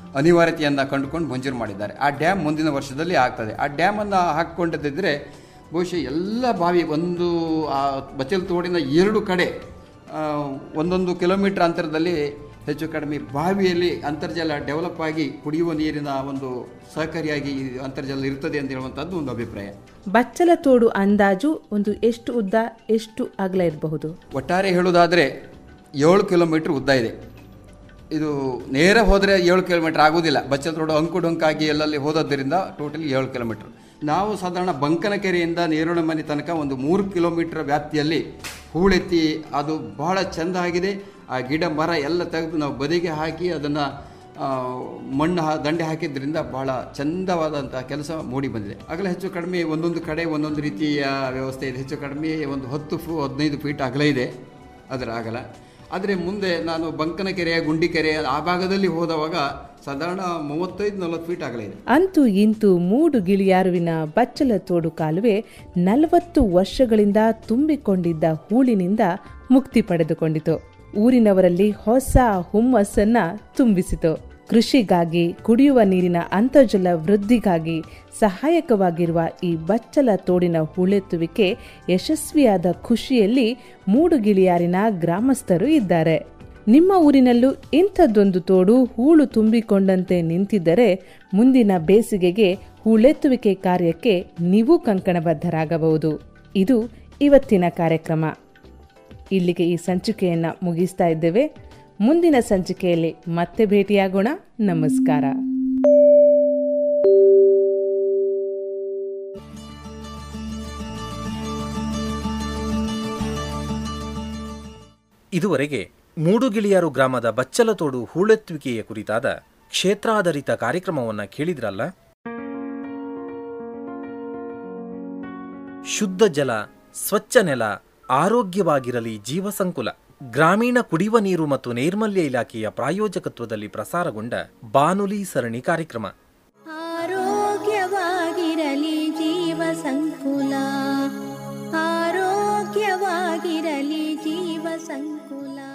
H: ಅನಿವಾರ್ಯತೆಯನ್ನು ಕಂಡುಕೊಂಡು ಮಂಜೂರು ಮಾಡಿದ್ದಾರೆ. ಆ ಡ್ಯಾಮ್ ಮುಂದಿನ ವರ್ಷದಲ್ಲಿ ಆಗ್ತದೆ. ಆ ಡ್ಯಾಮನ್ನು ಹಾಕ್ಕೊಂಡಿದ್ದರೆ ಬಹುಶಃ ಎಲ್ಲ ಬಾವಿ ಒಂದು ಆ ಬಚ್ಚಲ ತೋಡಿನ ಎರಡು ಕಡೆ ಆ, ಒಂದೊಂದು ಕಿಲೋಮೀಟರ್ ಅಂತರದಲ್ಲಿ ಹೆಚ್ಚು ಕಡಿಮೆ ಬಾವಿಯಲ್ಲಿ ಅಂತರ್ಜಲ ಡೆವಲಪ್ ಆಗಿ ಕುಡಿಯುವ ನೀರಿನ ಒಂದು ಸಹಕಾರಿಯಾಗಿ ಈ ಅಂತರ್ಜಲ ಇರ್ತದೆ ಅಂತ ಹೇಳುವಂಥದ್ದು ಒಂದು ಅಭಿಪ್ರಾಯ.
B: ಬಚ್ಚಲ ತೋಡು ಅಂದಾಜು ಒಂದು ಎಷ್ಟು ಉದ್ದ ಎಷ್ಟು ಅಗಲ ಇರಬಹುದು?
H: ಒಟ್ಟಾರೆ ಹೇಳುವುದಾದರೆ ಏಳು ಕಿಲೋಮೀಟರ್ ಉದ್ದ ಇದೆ. ಇದು ನೇರ ಹೋದರೆ ಏಳು ಕಿಲೋಮೀಟರ್ ಆಗೋದಿಲ್ಲ. ಬಚ್ಚಲ ತೋಡು ಅಂಕು ಡೊಂಕಾಗಿ ಎಲ್ಲಲ್ಲಿ ಹೋದದ್ದರಿಂದ ಟೋಟಲಿ ಏಳು ಕಿಲೋಮೀಟರ್. ನಾವು ಸಾಧಾರಣ ಬಂಕನಕೆರೆಯಿಂದ ನೇರಳಮನೆ ತನಕ ಒಂದು ಮೂರು ಕಿಲೋಮೀಟರ್ ವ್ಯಾಪ್ತಿಯಲ್ಲಿ ಹೂಳೆತ್ತಿ ಅದು ಬಹಳ ಚೆಂದ ಆಗಿದೆ. ಆ ಗಿಡ ಮರ ಎಲ್ಲ ತೆಗೆದು ನಾವು ಬದಿಗೆ ಹಾಕಿ ಅದನ್ನು ಮಣ್ಣು ಹಾ ದಂಡೆ ಹಾಕಿದ್ರಿಂದ ಬಹಳ ಚಂದವಾದಂಥ ಕೆಲಸ ಮೂಡಿ ಬಂದಿದೆ. ಆಗಲೇ ಹೆಚ್ಚು ಕಡಿಮೆ ಒಂದೊಂದು ಕಡೆ ಒಂದೊಂದು ರೀತಿಯ ವ್ಯವಸ್ಥೆ ಇದೆ. ಹೆಚ್ಚು ಕಡಿಮೆ ಒಂದು ಹತ್ತು ಫು ಹದಿನೈದು ಫೀಟ್ ಅಗಲ ಇದೆ ಅದರ ಅಗಲ. ಆದರೆ ಮುಂದೆ ನಾನು ಬಂಕನಕೆರೆಯ ಗುಂಡಿಕೆರೆ ಆ ಭಾಗದಲ್ಲಿ ಹೋದವಾಗ ಸಾಧಾರಣ ಮೂವತ್ತೈದು ನಲವತ್ತು ಫೀಟ್ ಅಗಲ ಇದೆ.
B: ಅಂತೂ ಇಂತೂ ಮೂಡು ಗಿಳಿಯಾರುವಿನ ಬಚ್ಚಲ ತೋಡು ಕಾಲುವೆ ನಲವತ್ತು ವರ್ಷಗಳಿಂದ ತುಂಬಿಕೊಂಡಿದ್ದ ಹೂಳಿನಿಂದ ಮುಕ್ತಿ ಪಡೆದುಕೊಂಡಿತು. ಊರಿನವರಲ್ಲಿ ಹೊಸ ಹುಮ್ಮಸ್ಸನ್ನ ತುಂಬಿಸಿತು. ಕೃಷಿಗಾಗಿ, ಕುಡಿಯುವ ನೀರಿನ ಅಂತರ್ಜಲ ವೃದ್ಧಿಗಾಗಿ ಸಹಾಯಕವಾಗಿರುವ ಈ ಬಚ್ಚಲ ತೋಡಿನ ಹೂಳೆತ್ತುವಿಕೆ ಯಶಸ್ವಿಯಾದ ಖುಷಿಯಲ್ಲಿ ಮೂಡುಗಿಳಿಯಾರಿನ ಗ್ರಾಮಸ್ಥರು ಇದ್ದಾರೆ. ನಿಮ್ಮ ಊರಿನಲ್ಲೂ ಇಂಥದ್ದೊಂದು ತೋಡು ಹೂಳು ತುಂಬಿಕೊಂಡಂತೆ ನಿಂತಿದ್ದರೆ ಮುಂದಿನ ಬೇಸಿಗೆಗೆ ಹೂಳೆತ್ತುವಿಕೆ ಕಾರ್ಯಕ್ಕೆ ನೀವು ಕಂಕಣಬದ್ಧರಾಗಬಹುದು. ಇದು ಇವತ್ತಿನ ಕಾರ್ಯಕ್ರಮ. ಇಲ್ಲಿಗೆ ಈ ಸಂಚಿಕೆಯನ್ನ ಮುಗಿಸ್ತಾ ಇದ್ದೇವೆ. ಮುಂದಿನ ಸಂಚಿಕೆಯಲ್ಲಿ ಮತ್ತೆ ಭೇಟಿಯಾಗೋಣ. ನಮಸ್ಕಾರ.
A: ಇದುವರೆಗೆ ಮೂಡುಗಿಳಿಯಾರು ಗ್ರಾಮದ ಬಚ್ಚಲತೋಡು ಹೂಳೆತ್ತುವಿಕೆಯ ಕುರಿತಾದ ಕ್ಷೇತ್ರಾಧಾರಿತ ಕಾರ್ಯಕ್ರಮವನ್ನು ಕೇಳಿದ್ರಲ್ಲ. ಶುದ್ಧ ಜಲ, ಸ್ವಚ್ಛ ನೆಲ, ಆರೋಗ್ಯವಾಗಿರಲಿ ಜೀವಸಂಕುಲ, ಗ್ರಾಮೀಣ ಕುಡಿಯುವ ನೀರು ಮತ್ತು ನೈರ್ಮಲ್ಯ ಇಲಾಖೆಯ ಪ್ರಾಯೋಜಕತ್ವದಲ್ಲಿ ಪ್ರಸಾರಗೊಂಡ ಬಾನುಲಿ ಸರಣಿ ಕಾರ್ಯಕ್ರಮ.
I: ಆರೋಗ್ಯವಾಗಿರಲಿ ಜೀವಸಂಕುಲ, ಆರೋಗ್ಯವಾಗಿರಲಿ ಜೀವಸಂಕುಲ.